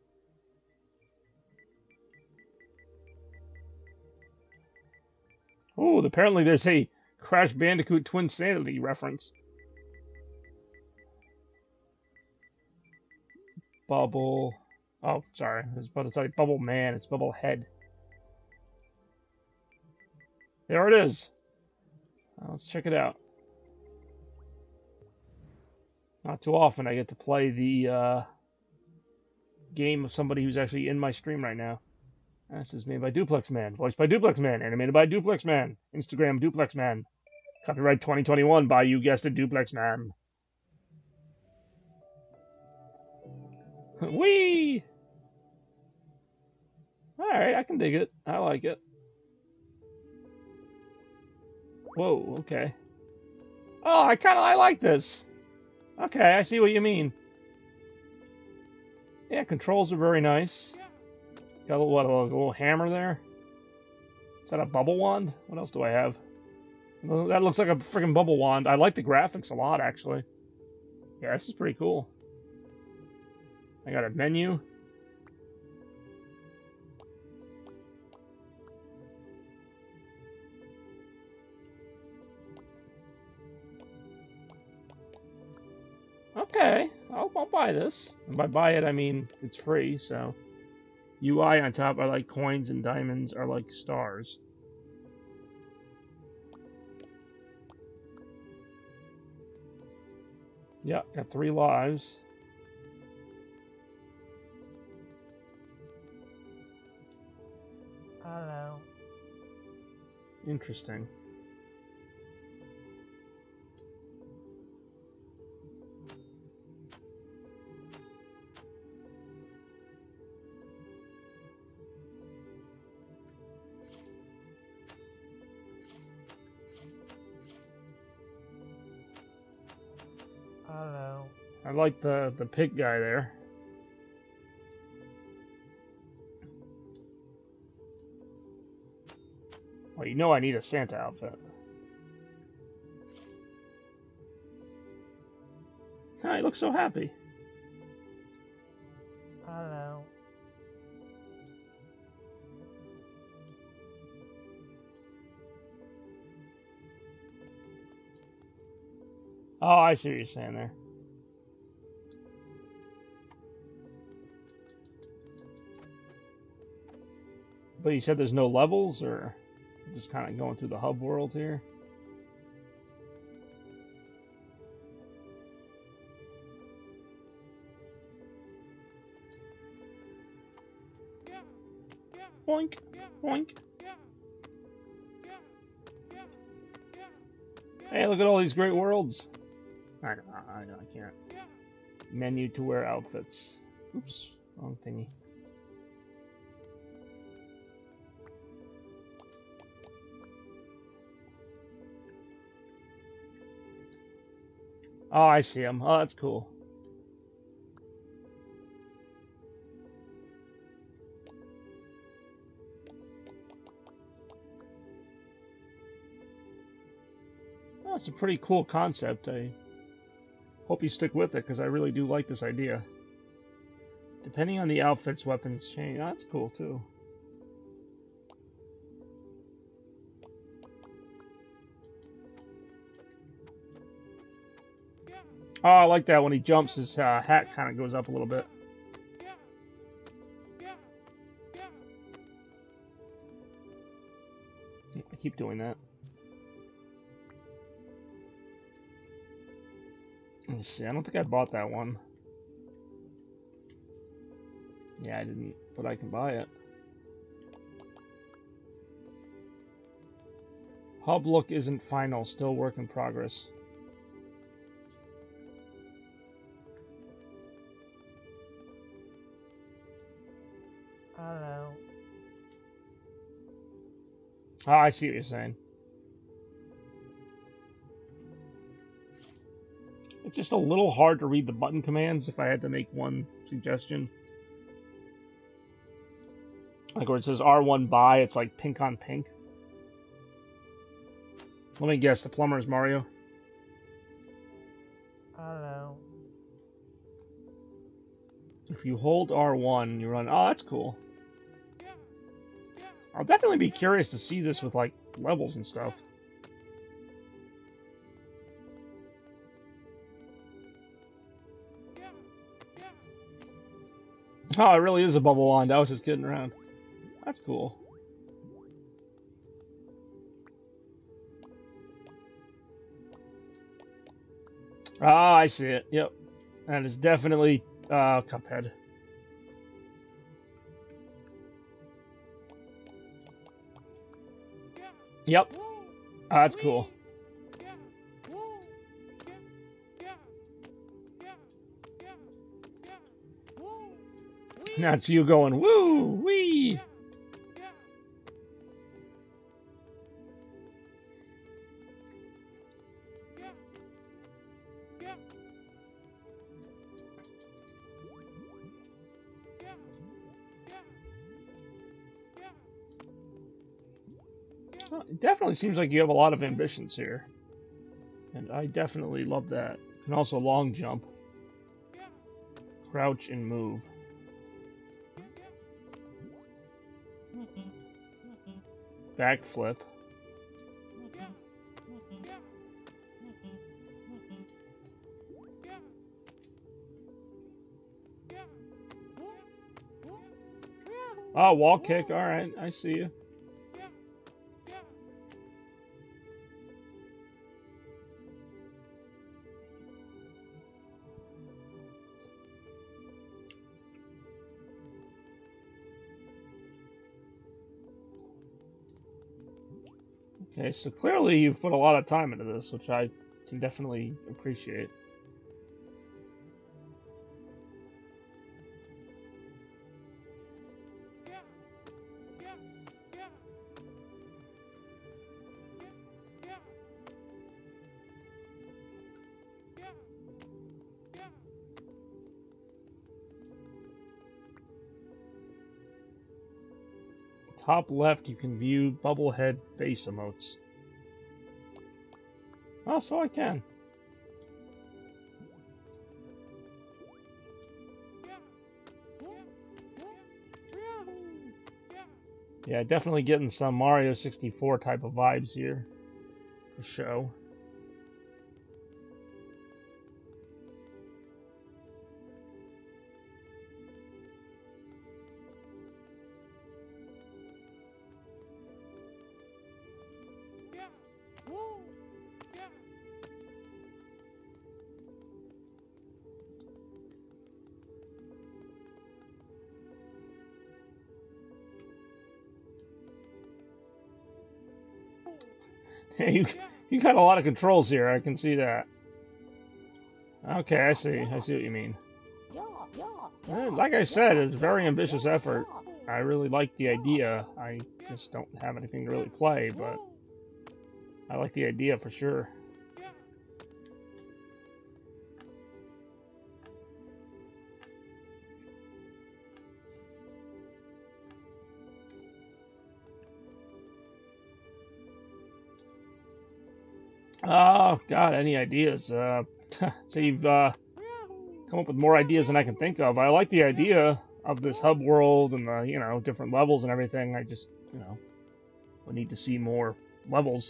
Oh, apparently there's a Crash Bandicoot Twin Sanity reference. Bubble. Oh, sorry. I was about to say Bubble Man. It's Bubble Head. There it is. Well, let's check it out. Not too often I get to play the uh, game of somebody who's actually in my stream right now. This is made by Duplex Man, voiced by Duplex Man, animated by Duplex Man, Instagram Duplex Man, copyright twenty twenty-one by, you guessed it, Duplex Man. Whee! Alright, I can dig it. I like it. Whoa, okay. Oh, I kind of I like this. Okay, I see what you mean. Yeah, controls are very nice. It's got a little, what, a little hammer there. Is that a bubble wand? What else do I have? That looks like a freaking bubble wand. I like the graphics a lot, actually. Yeah, this is pretty cool. I got a menu. Okay, I'll, I'll buy this. And by buy it, I mean it's free, so... U I on top are like coins and diamonds are like stars. Yeah, got three lives. Hello. Interesting. Hello. I like the, the pig guy there. Well, you know I need a Santa outfit. Ah, he looks so happy. Hello. Oh, I see what you're saying there. But you said there's no levels, or just kind of going through the hub world here? Boink, boink. Hey, look at all these great worlds. I know, I know, I can't. Menu to wear outfits. Oops, wrong thingy. Oh, I see him. Oh, that's cool. Oh, it's a pretty cool concept. I hope you stick with it, because I really do like this idea. Depending on the outfits, weapons change. Oh, that's cool, too. Oh, I like that. When he jumps, his uh, hat kind of goes up a little bit. I keep doing that. Let me see. I don't think I bought that one. Yeah, I didn't, but I can buy it. Hub look isn't final. Still work in progress. Hello. Oh, I see what you're saying. It's just a little hard to read the button commands if I had to make one suggestion. Like where it says R one buy, it's like pink on pink. Let me guess, the plumber is Mario? Hello. If you hold R one, you run... Oh, that's cool. I'll definitely be curious to see this with, like, levels and stuff. Oh, it really is a bubble wand. I was just kidding around. That's cool. Ah, I see it. Yep. That is definitely uh, Cuphead. Yep. Ah, that's cool. Now it's you going, woo, wee. Well, it definitely seems like you have a lot of ambitions here. And I definitely love that. You can also long jump. Crouch and move. Backflip. Oh, wall kick. All right, I see you. Okay, so clearly you've put a lot of time into this, which I can definitely appreciate. Top left, you can view bubblehead face emotes. Oh, so I can. Yeah, definitely getting some Mario sixty-four type of vibes here. For show. Yeah, you you got a lot of controls here. I can see that. Okay, I see. I see what you mean. Eh, Like I said, it's a very ambitious effort. I really like the idea. I just don't have anything to really play, but I like the idea for sure. Oh, God, any ideas? Uh, so you've uh, come up with more ideas than I can think of. I like the idea of this hub world and the, you know, different levels and everything. I just, you know, we need to see more levels.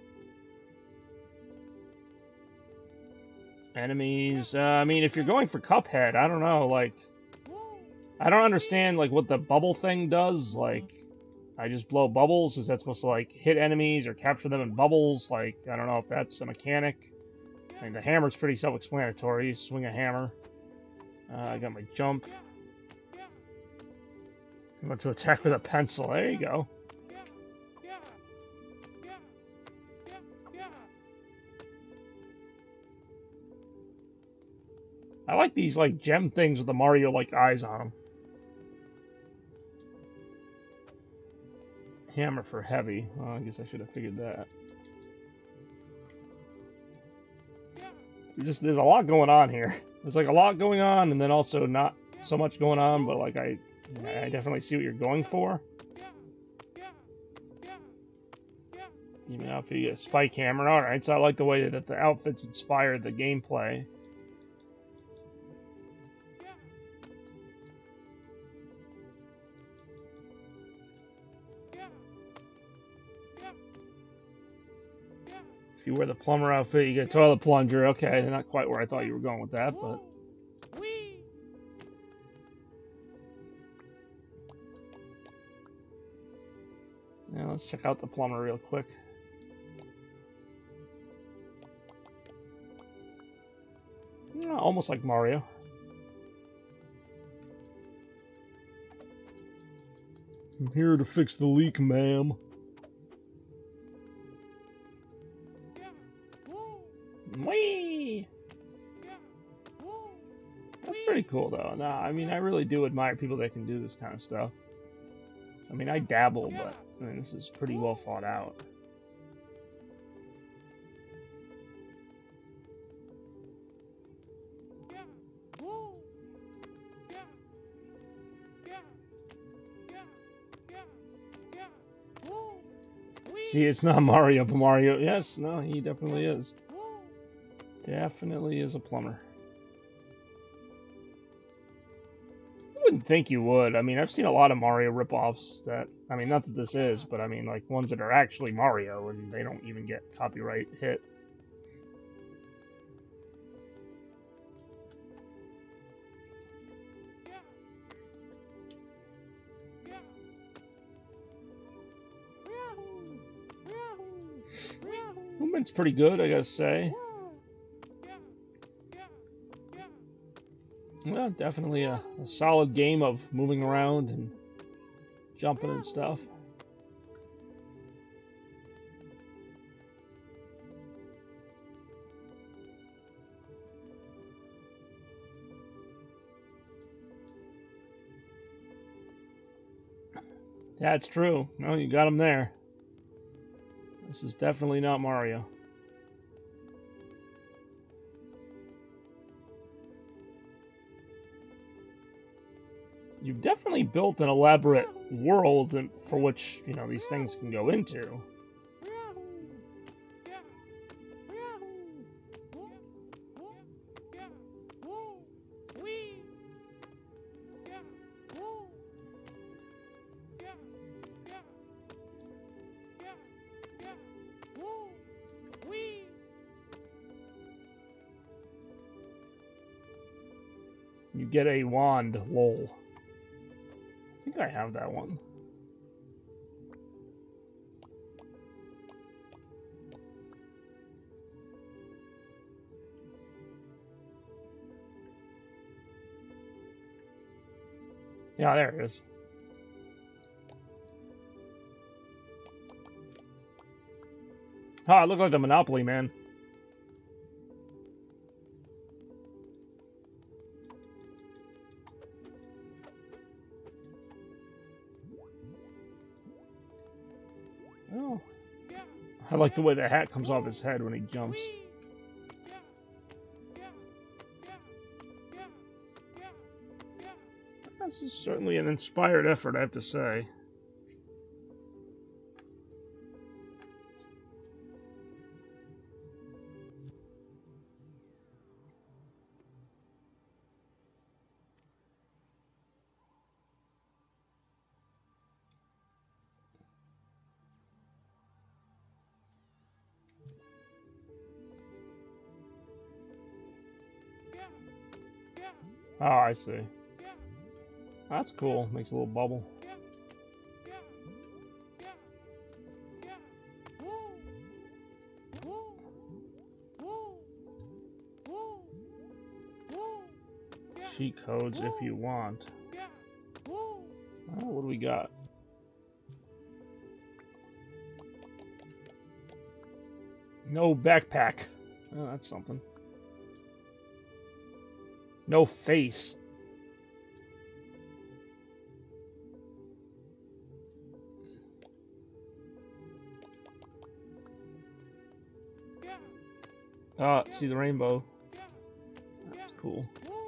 Enemies. Uh, I mean, if you're going for Cuphead, I don't know, like, I don't understand, like, what the bubble thing does. Like, I just blow bubbles? Is that supposed to, like, hit enemies or capture them in bubbles? Like, I don't know if that's a mechanic. And the hammer's pretty self-explanatory. You swing a hammer. Uh, I got my jump. I want to attack with a pencil. There you go. I like these like gem things with the Mario like eyes on them. Hammer for heavy. Well, I guess I should have figured that. There's just there's a lot going on here. There's like a lot going on, and then also not so much going on. But like I, I definitely see what you're going for. Even if you get a spike hammer, all right. So I like the way that the outfits inspired the gameplay. If you wear the plumber outfit, you get a toilet plunger. Okay, not quite where I thought you were going with that, but... Yeah, let's check out the plumber real quick. Yeah, almost like Mario. I'm here to fix the leak, ma'am. Whee! That's pretty cool, though. No, I mean, I really do admire people that can do this kind of stuff. I mean, I dabble, but I mean, this is pretty well thought out. See, it's not Mario, but Mario... Yes, no, he definitely is. Definitely is a plumber. I wouldn't think you would. I mean, I've seen a lot of Mario ripoffs that... I mean, not that this is, but I mean, like, ones that are actually Mario, and they don't even get copyright hit. Movement's pretty good, I gotta say. Yeah, definitely a, a solid game of moving around and jumping and stuff. That's true. No, you got him there. This is definitely not Mario. You've definitely built an elaborate world for which, you know, these things can go into. You get a wand, lol. I think I have that one. Yeah, there it is. Oh, I look like the Monopoly man. Oh. I like the way the hat comes off his head when he jumps. This is certainly an inspired effort, I have to say. Oh, I see. That's cool. Makes a little bubble. cheat codes if you want. Oh, what do we got? No backpack. Oh, that's something. No face. Ah, see the rainbow. That's cool.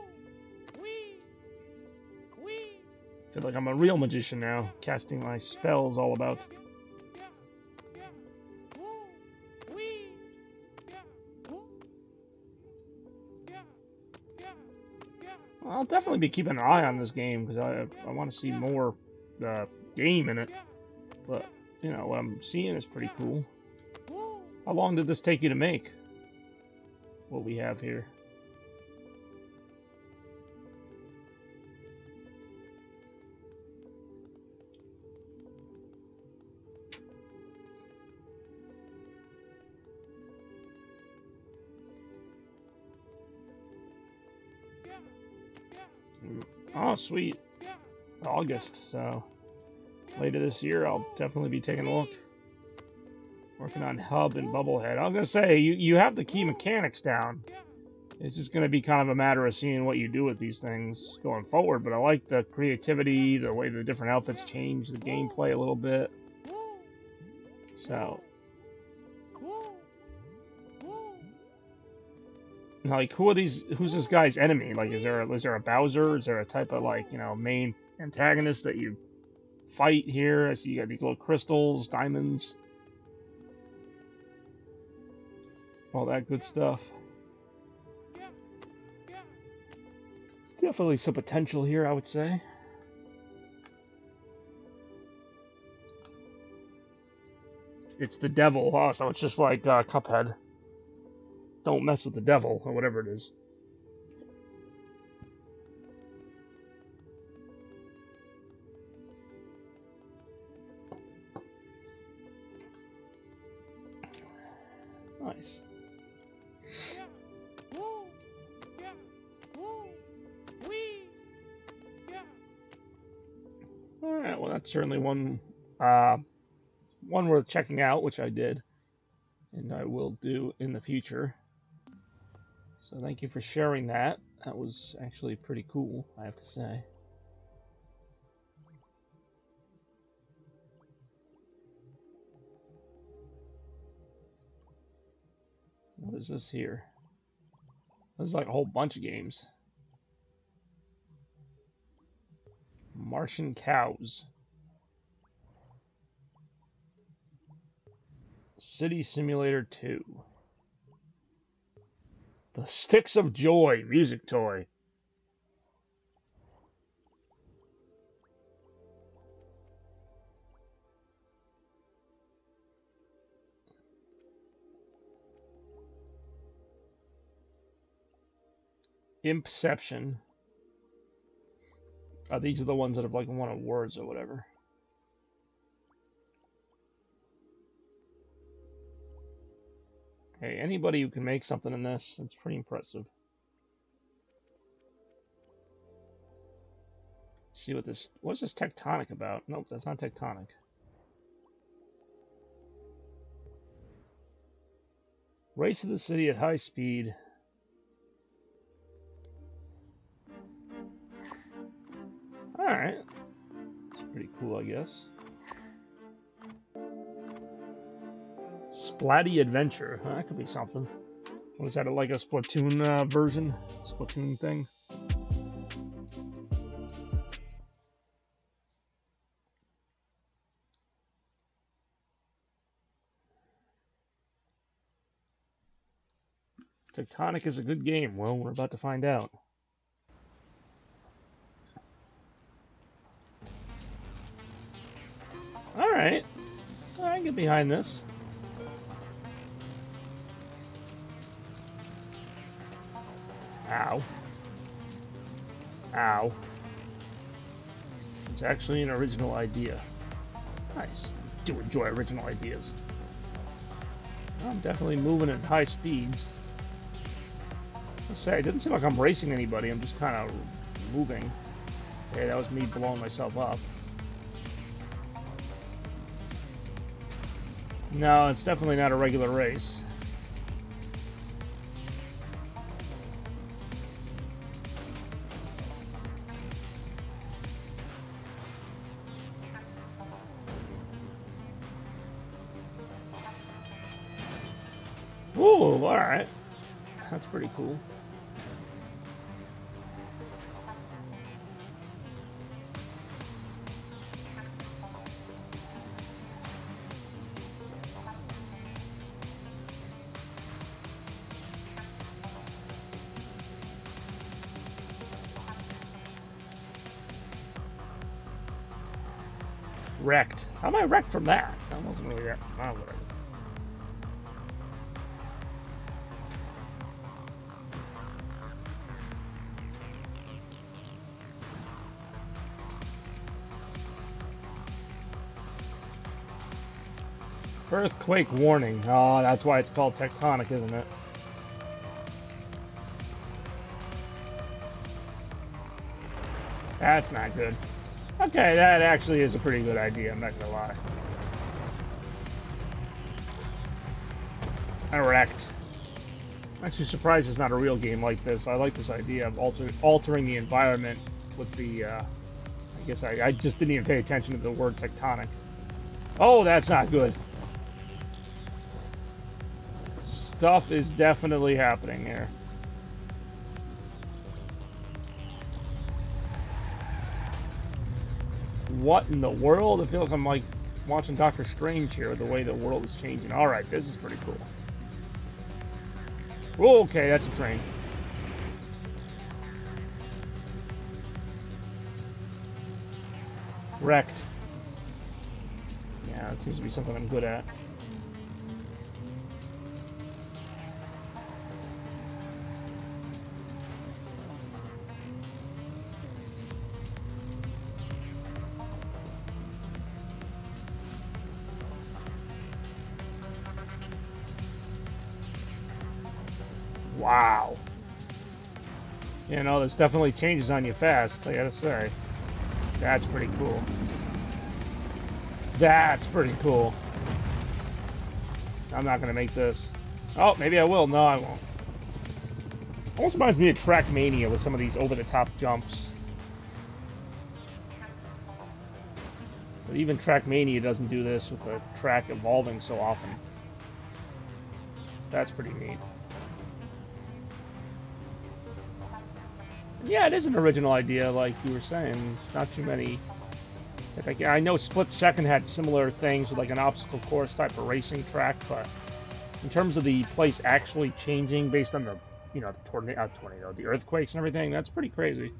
Feel like I'm a real magician now, casting my spells all about. I'll definitely be keeping an eye on this game because I I want to see more uh, game in it. But you know what I'm seeing is pretty cool. How long did this take you to make? What we have here. Oh, sweet. August, so later this year I'll definitely be taking a look. Working on Hub and Bubblehead. I was going to say, you, you have the key mechanics down. It's just going to be kind of a matter of seeing what you do with these things going forward, but I like the creativity, the way the different outfits change the gameplay a little bit. So... like, who are these? Who's this guy's enemy? Like, is there a, is there a Bowser? Is there a type of, like, you know, main antagonist that you fight here? I see you got these little crystals, diamonds, all that good stuff. There's definitely some potential here, I would say. It's the devil, huh? So it's just like uh, Cuphead. Don't mess with the devil, or whatever it is. Nice. Alright, well that's certainly one, uh, one worth checking out, which I did. And I will do in the future. So thank you for sharing that. That was actually pretty cool, I have to say. What is this here? This is like a whole bunch of games. Martian Cows. City Simulator two. The Sticks of Joy music toy. Impception. Uh, these are the ones that have like won awards or whatever. Hey, anybody who can make something in this, it's pretty impressive. Let's see what this, what's this Tectonic about? Nope, that's not Tectonic. Race to the city at high speed. Alright. It's pretty cool, I guess. Splatty Adventure. Huh, that could be something. What is that, like a Splatoon uh, version? Splatoon thing? Tectonic is a good game. Well, we're about to find out. Alright. I can get behind this. Ow. Ow. It's actually an original idea. Nice. I do enjoy original ideas. I'm definitely moving at high speeds. I say, it doesn't seem like I'm racing anybody. I'm just kind of moving. Okay, that was me blowing myself up. No, it's definitely not a regular race. Ooh, alright. That's pretty cool. Wrecked. How am I wrecked from that? That wasn't really that. Oh, whatever. Earthquake warning. Oh, that's why it's called tectonic, isn't it? That's not good. Okay, that actually is a pretty good idea, I'm not gonna lie. I wrecked. I'm actually surprised it's not a real game like this. I like this idea of alter altering the environment with the, uh, I guess I, I just didn't even pay attention to the word tectonic. Oh, that's not good. Stuff is definitely happening here. What in the world? I feel like I'm like watching Doctor Strange here, the way the world is changing. Alright, this is pretty cool. Oh, okay, that's a train. Wrecked. Yeah, that seems to be something I'm good at. Wow. You know, there's definitely changes on you fast, I gotta say. That's pretty cool. That's pretty cool. I'm not gonna make this. Oh, maybe I will. No, I won't. Almost reminds me of Trackmania with some of these over-the-top jumps. But even Trackmania doesn't do this with the track evolving so often. That's pretty neat. Yeah, it is an original idea, like you were saying. Not too many. I think I know Split Second had similar things with like an obstacle course type of racing track, but in terms of the place actually changing based on the, you know, the tornado, uh, tornado, the earthquakes and everything, that's pretty crazy.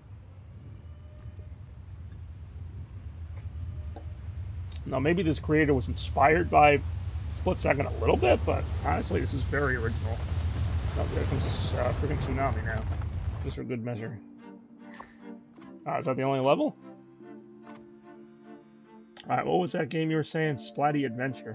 Now, maybe this creator was inspired by Split Second a little bit, but honestly, this is very original. Oh, there comes this uh, freaking tsunami now. Just for good measure. Ah, is that the only level? Alright, what was that game you were saying? Splatty Adventure.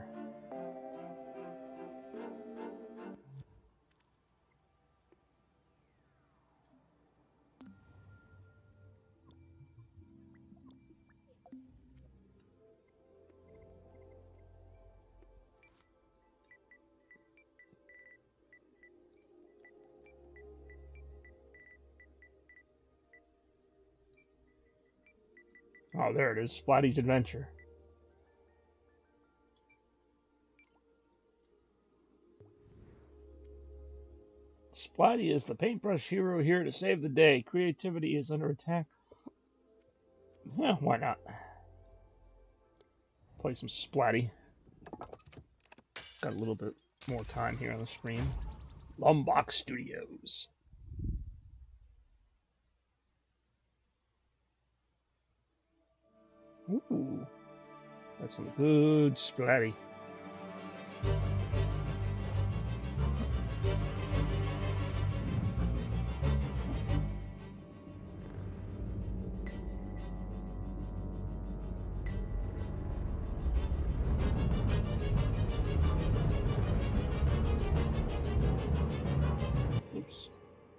Oh, there it is. Splatty's Adventure. Splatty is the paintbrush hero here to save the day. Creativity is under attack. Yeah, why not? Play some Splatty. Got a little bit more time here on the screen. Lombok Studios. Ooh, that's some good Splatty. Oops.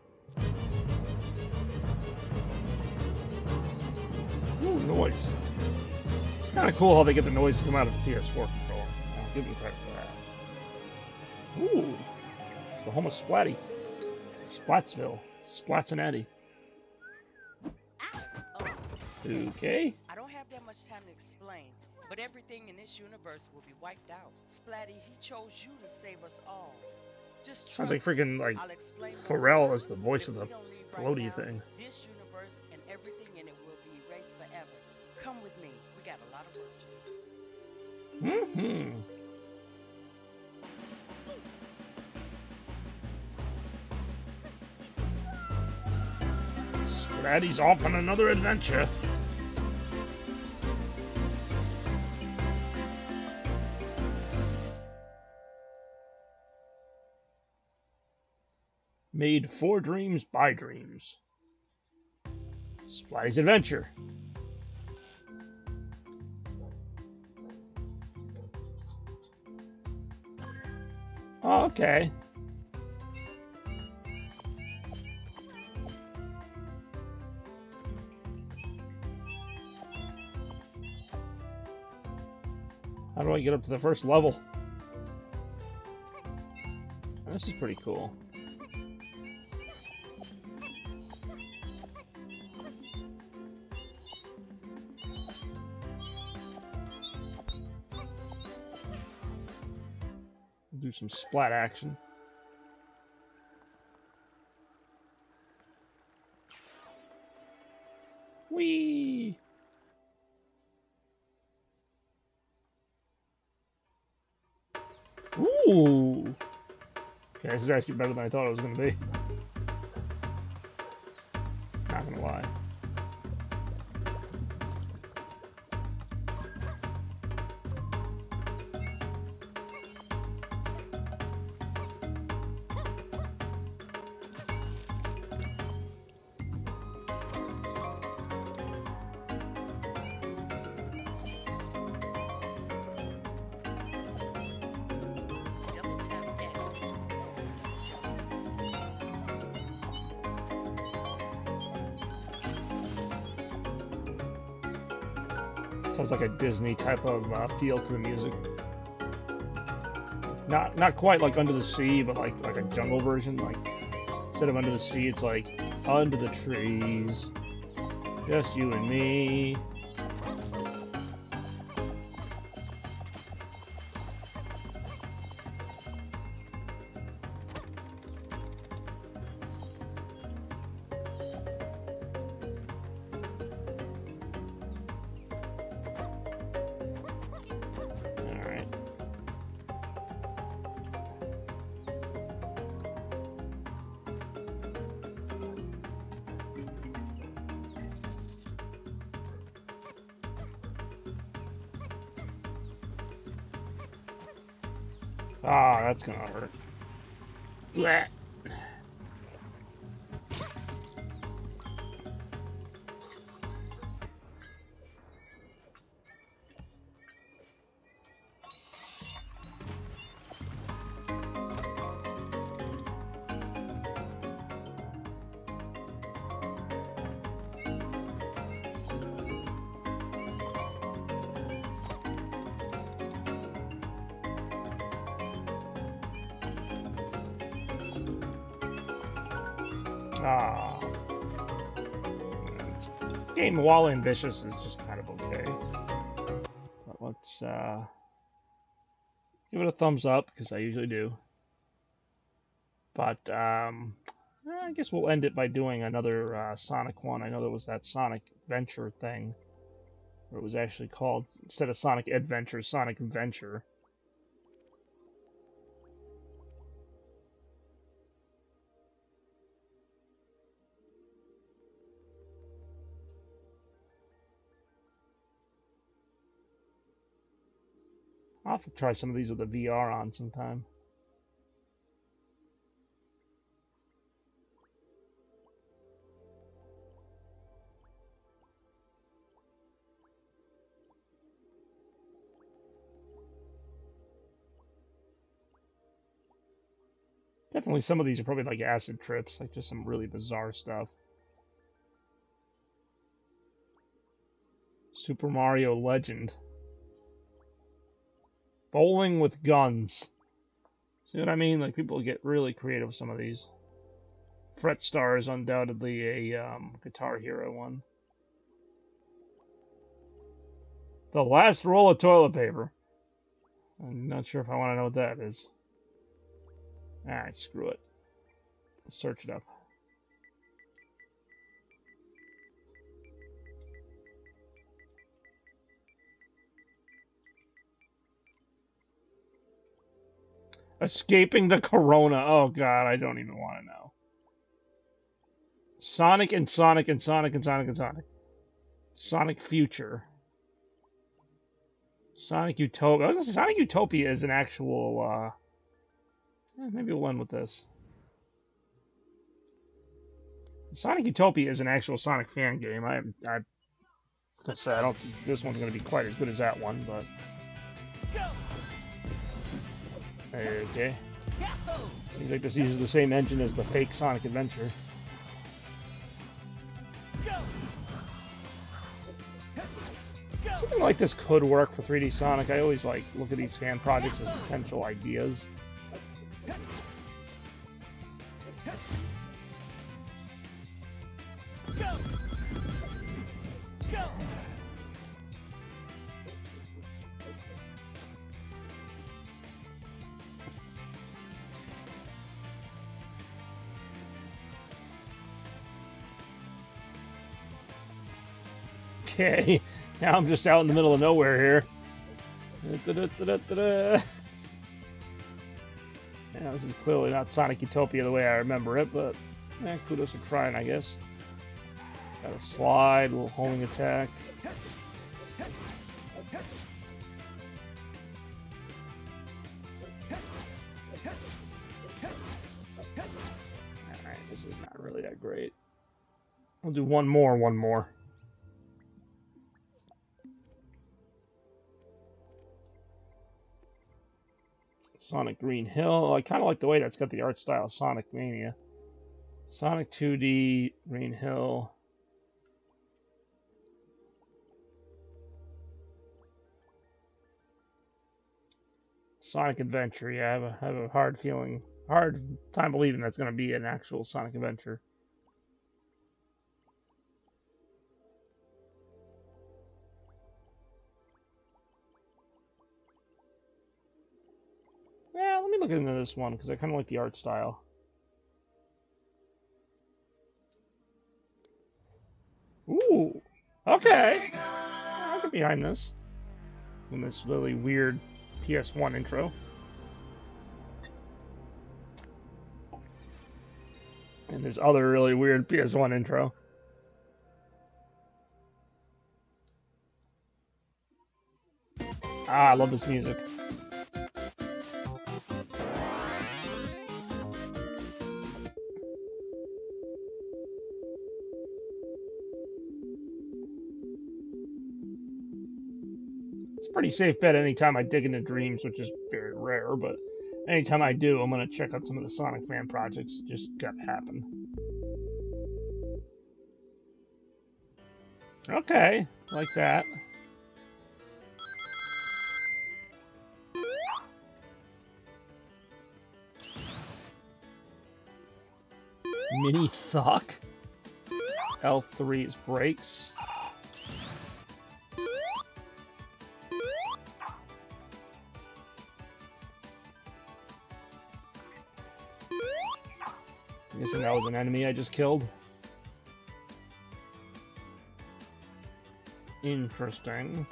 Ooh, noise. It's kind of cool how they get the noise to come out of the P S four controller. I'll give them credit for that. Ooh, it's the home of Splatty. Splatsville. Splatsinetti. Okay. I don't have that much time to explain, but everything in this universe will be wiped out. Splatty, he chose you to save us all. Just Sounds like trust me. freaking like I'll explain more Pharrell later, as the voice but of if the we don't leave right floaty now, thing. this universe and everything in it will be erased forever. Come with me. We got a lot of work to do. Mm-hmm. Splatty's off on another adventure. Made for dreams by dreams. Splatty's adventure. Oh, okay. How do I get up to the first level? This is pretty cool. Do some splat action. Whee! Ooh! Okay, this is actually better than I thought it was going to be. Not gonna lie. Double tap X. Sounds like a Disney type of uh, feel to the music. Not not quite like Under the Sea, but like like a jungle version. Like instead of Under the Sea, it's like under the trees, just you and me. Alright. Ah, that's gonna hurt. Blech. Ah. This game, while ambitious, is just kind of okay. But let's uh, give it a thumbs up, because I usually do. But um, I guess we'll end it by doing another uh, Sonic one. I know there was that Sonic Venture thing, where it was actually called, instead of Sonic Adventure, Sonic Venture. I'll have to try some of these with the V R on sometime. Definitely some of these are probably like acid trips, like just some really bizarre stuff. Super Mario Legend. Bowling with guns. See what I mean? Like, people get really creative with some of these. Fret Star is undoubtedly a um, Guitar Hero one. The last roll of toilet paper. I'm not sure if I want to know what that is. Alright, screw it. Let's search it up. Escaping the Corona. Oh god, I don't even want to know. Sonic and Sonic and Sonic and Sonic and Sonic. Sonic Future. Sonic Utopia. I was gonna say Sonic Utopia is an actual, uh... eh, maybe we'll end with this. Sonic Utopia is an actual Sonic fan game. I, I, I say I don't think this one's gonna be quite as good as that one, but... Okay. Seems like this uses the same engine as the fake Sonic Adventure. Something like this could work for three D Sonic. I always like look at these fan projects as potential ideas. Okay, now I'm just out in the middle of nowhere here. Da, da, da, da, da, da. Yeah, this is clearly not Sonic Utopia the way I remember it, but eh, kudos for trying, I guess. Got a slide, a little homing attack. Alright, this is not really that great. I'll do one more, one more. Sonic Green Hill. I kind of like the way that's got the art style of Sonic Mania. Sonic two D Green Hill. Sonic Adventure. Yeah, I have a, I have a hard feeling, hard time believing that's going to be an actual Sonic Adventure. Yeah, let me look into this one, because I kind of like the art style. Ooh, okay. I'll get behind this. In this really weird P S one intro. And this other really weird P S one intro. Ah, I love this music. Pretty safe bet anytime I dig into Dreams, which is very rare, but anytime I do, I'm going to check out some of the Sonic fan projects. Just gotta happen. Okay, like that. Mini Thuck. L three is brakes. I'm guessing that was an enemy I just killed. Interesting.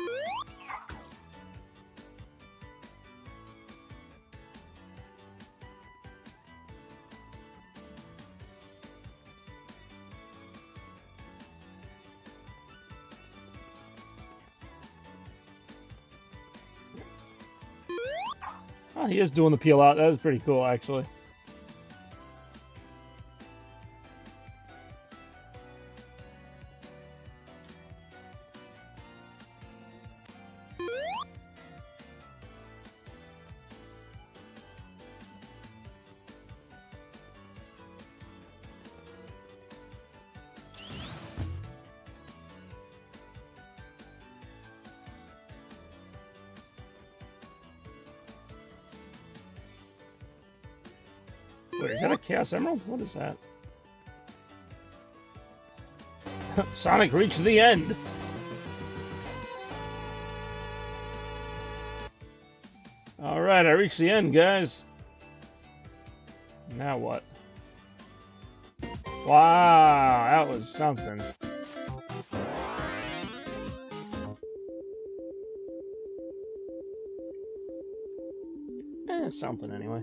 Oh, he is doing the peel out. That is pretty cool, actually. that a Chaos Emerald? What is that? Sonic reached the end! Alright, I reached the end, guys. Now what? Wow, that was something. Eh, something anyway.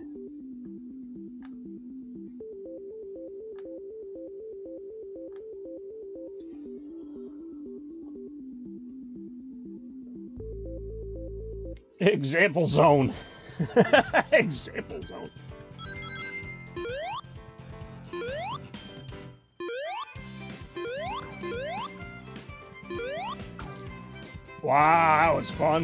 Example zone. Example zone. Wow, that was fun.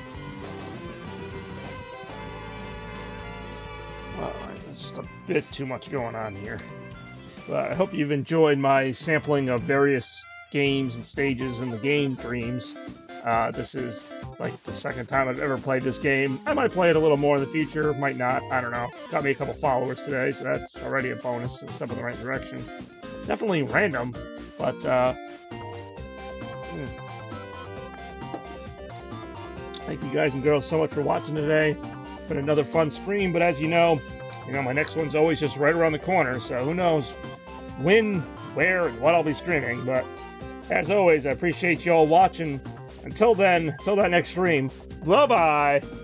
Alright, there's just a bit too much going on here. But I hope you've enjoyed my sampling of various games and stages in the game Dreams. Uh, this is like the second time I've ever played this game. I might play it a little more in the future, might not, I don't know. Got me a couple followers today, so that's already a bonus, a step in the right direction. Definitely random, but uh, hmm. Thank you guys and girls so much for watching today. Been another fun stream, but as you know, you know my next one's always just right around the corner, so who knows when, where, and what I'll be streaming. But as always, I appreciate you all watching. Until then, until that next stream, bye-bye!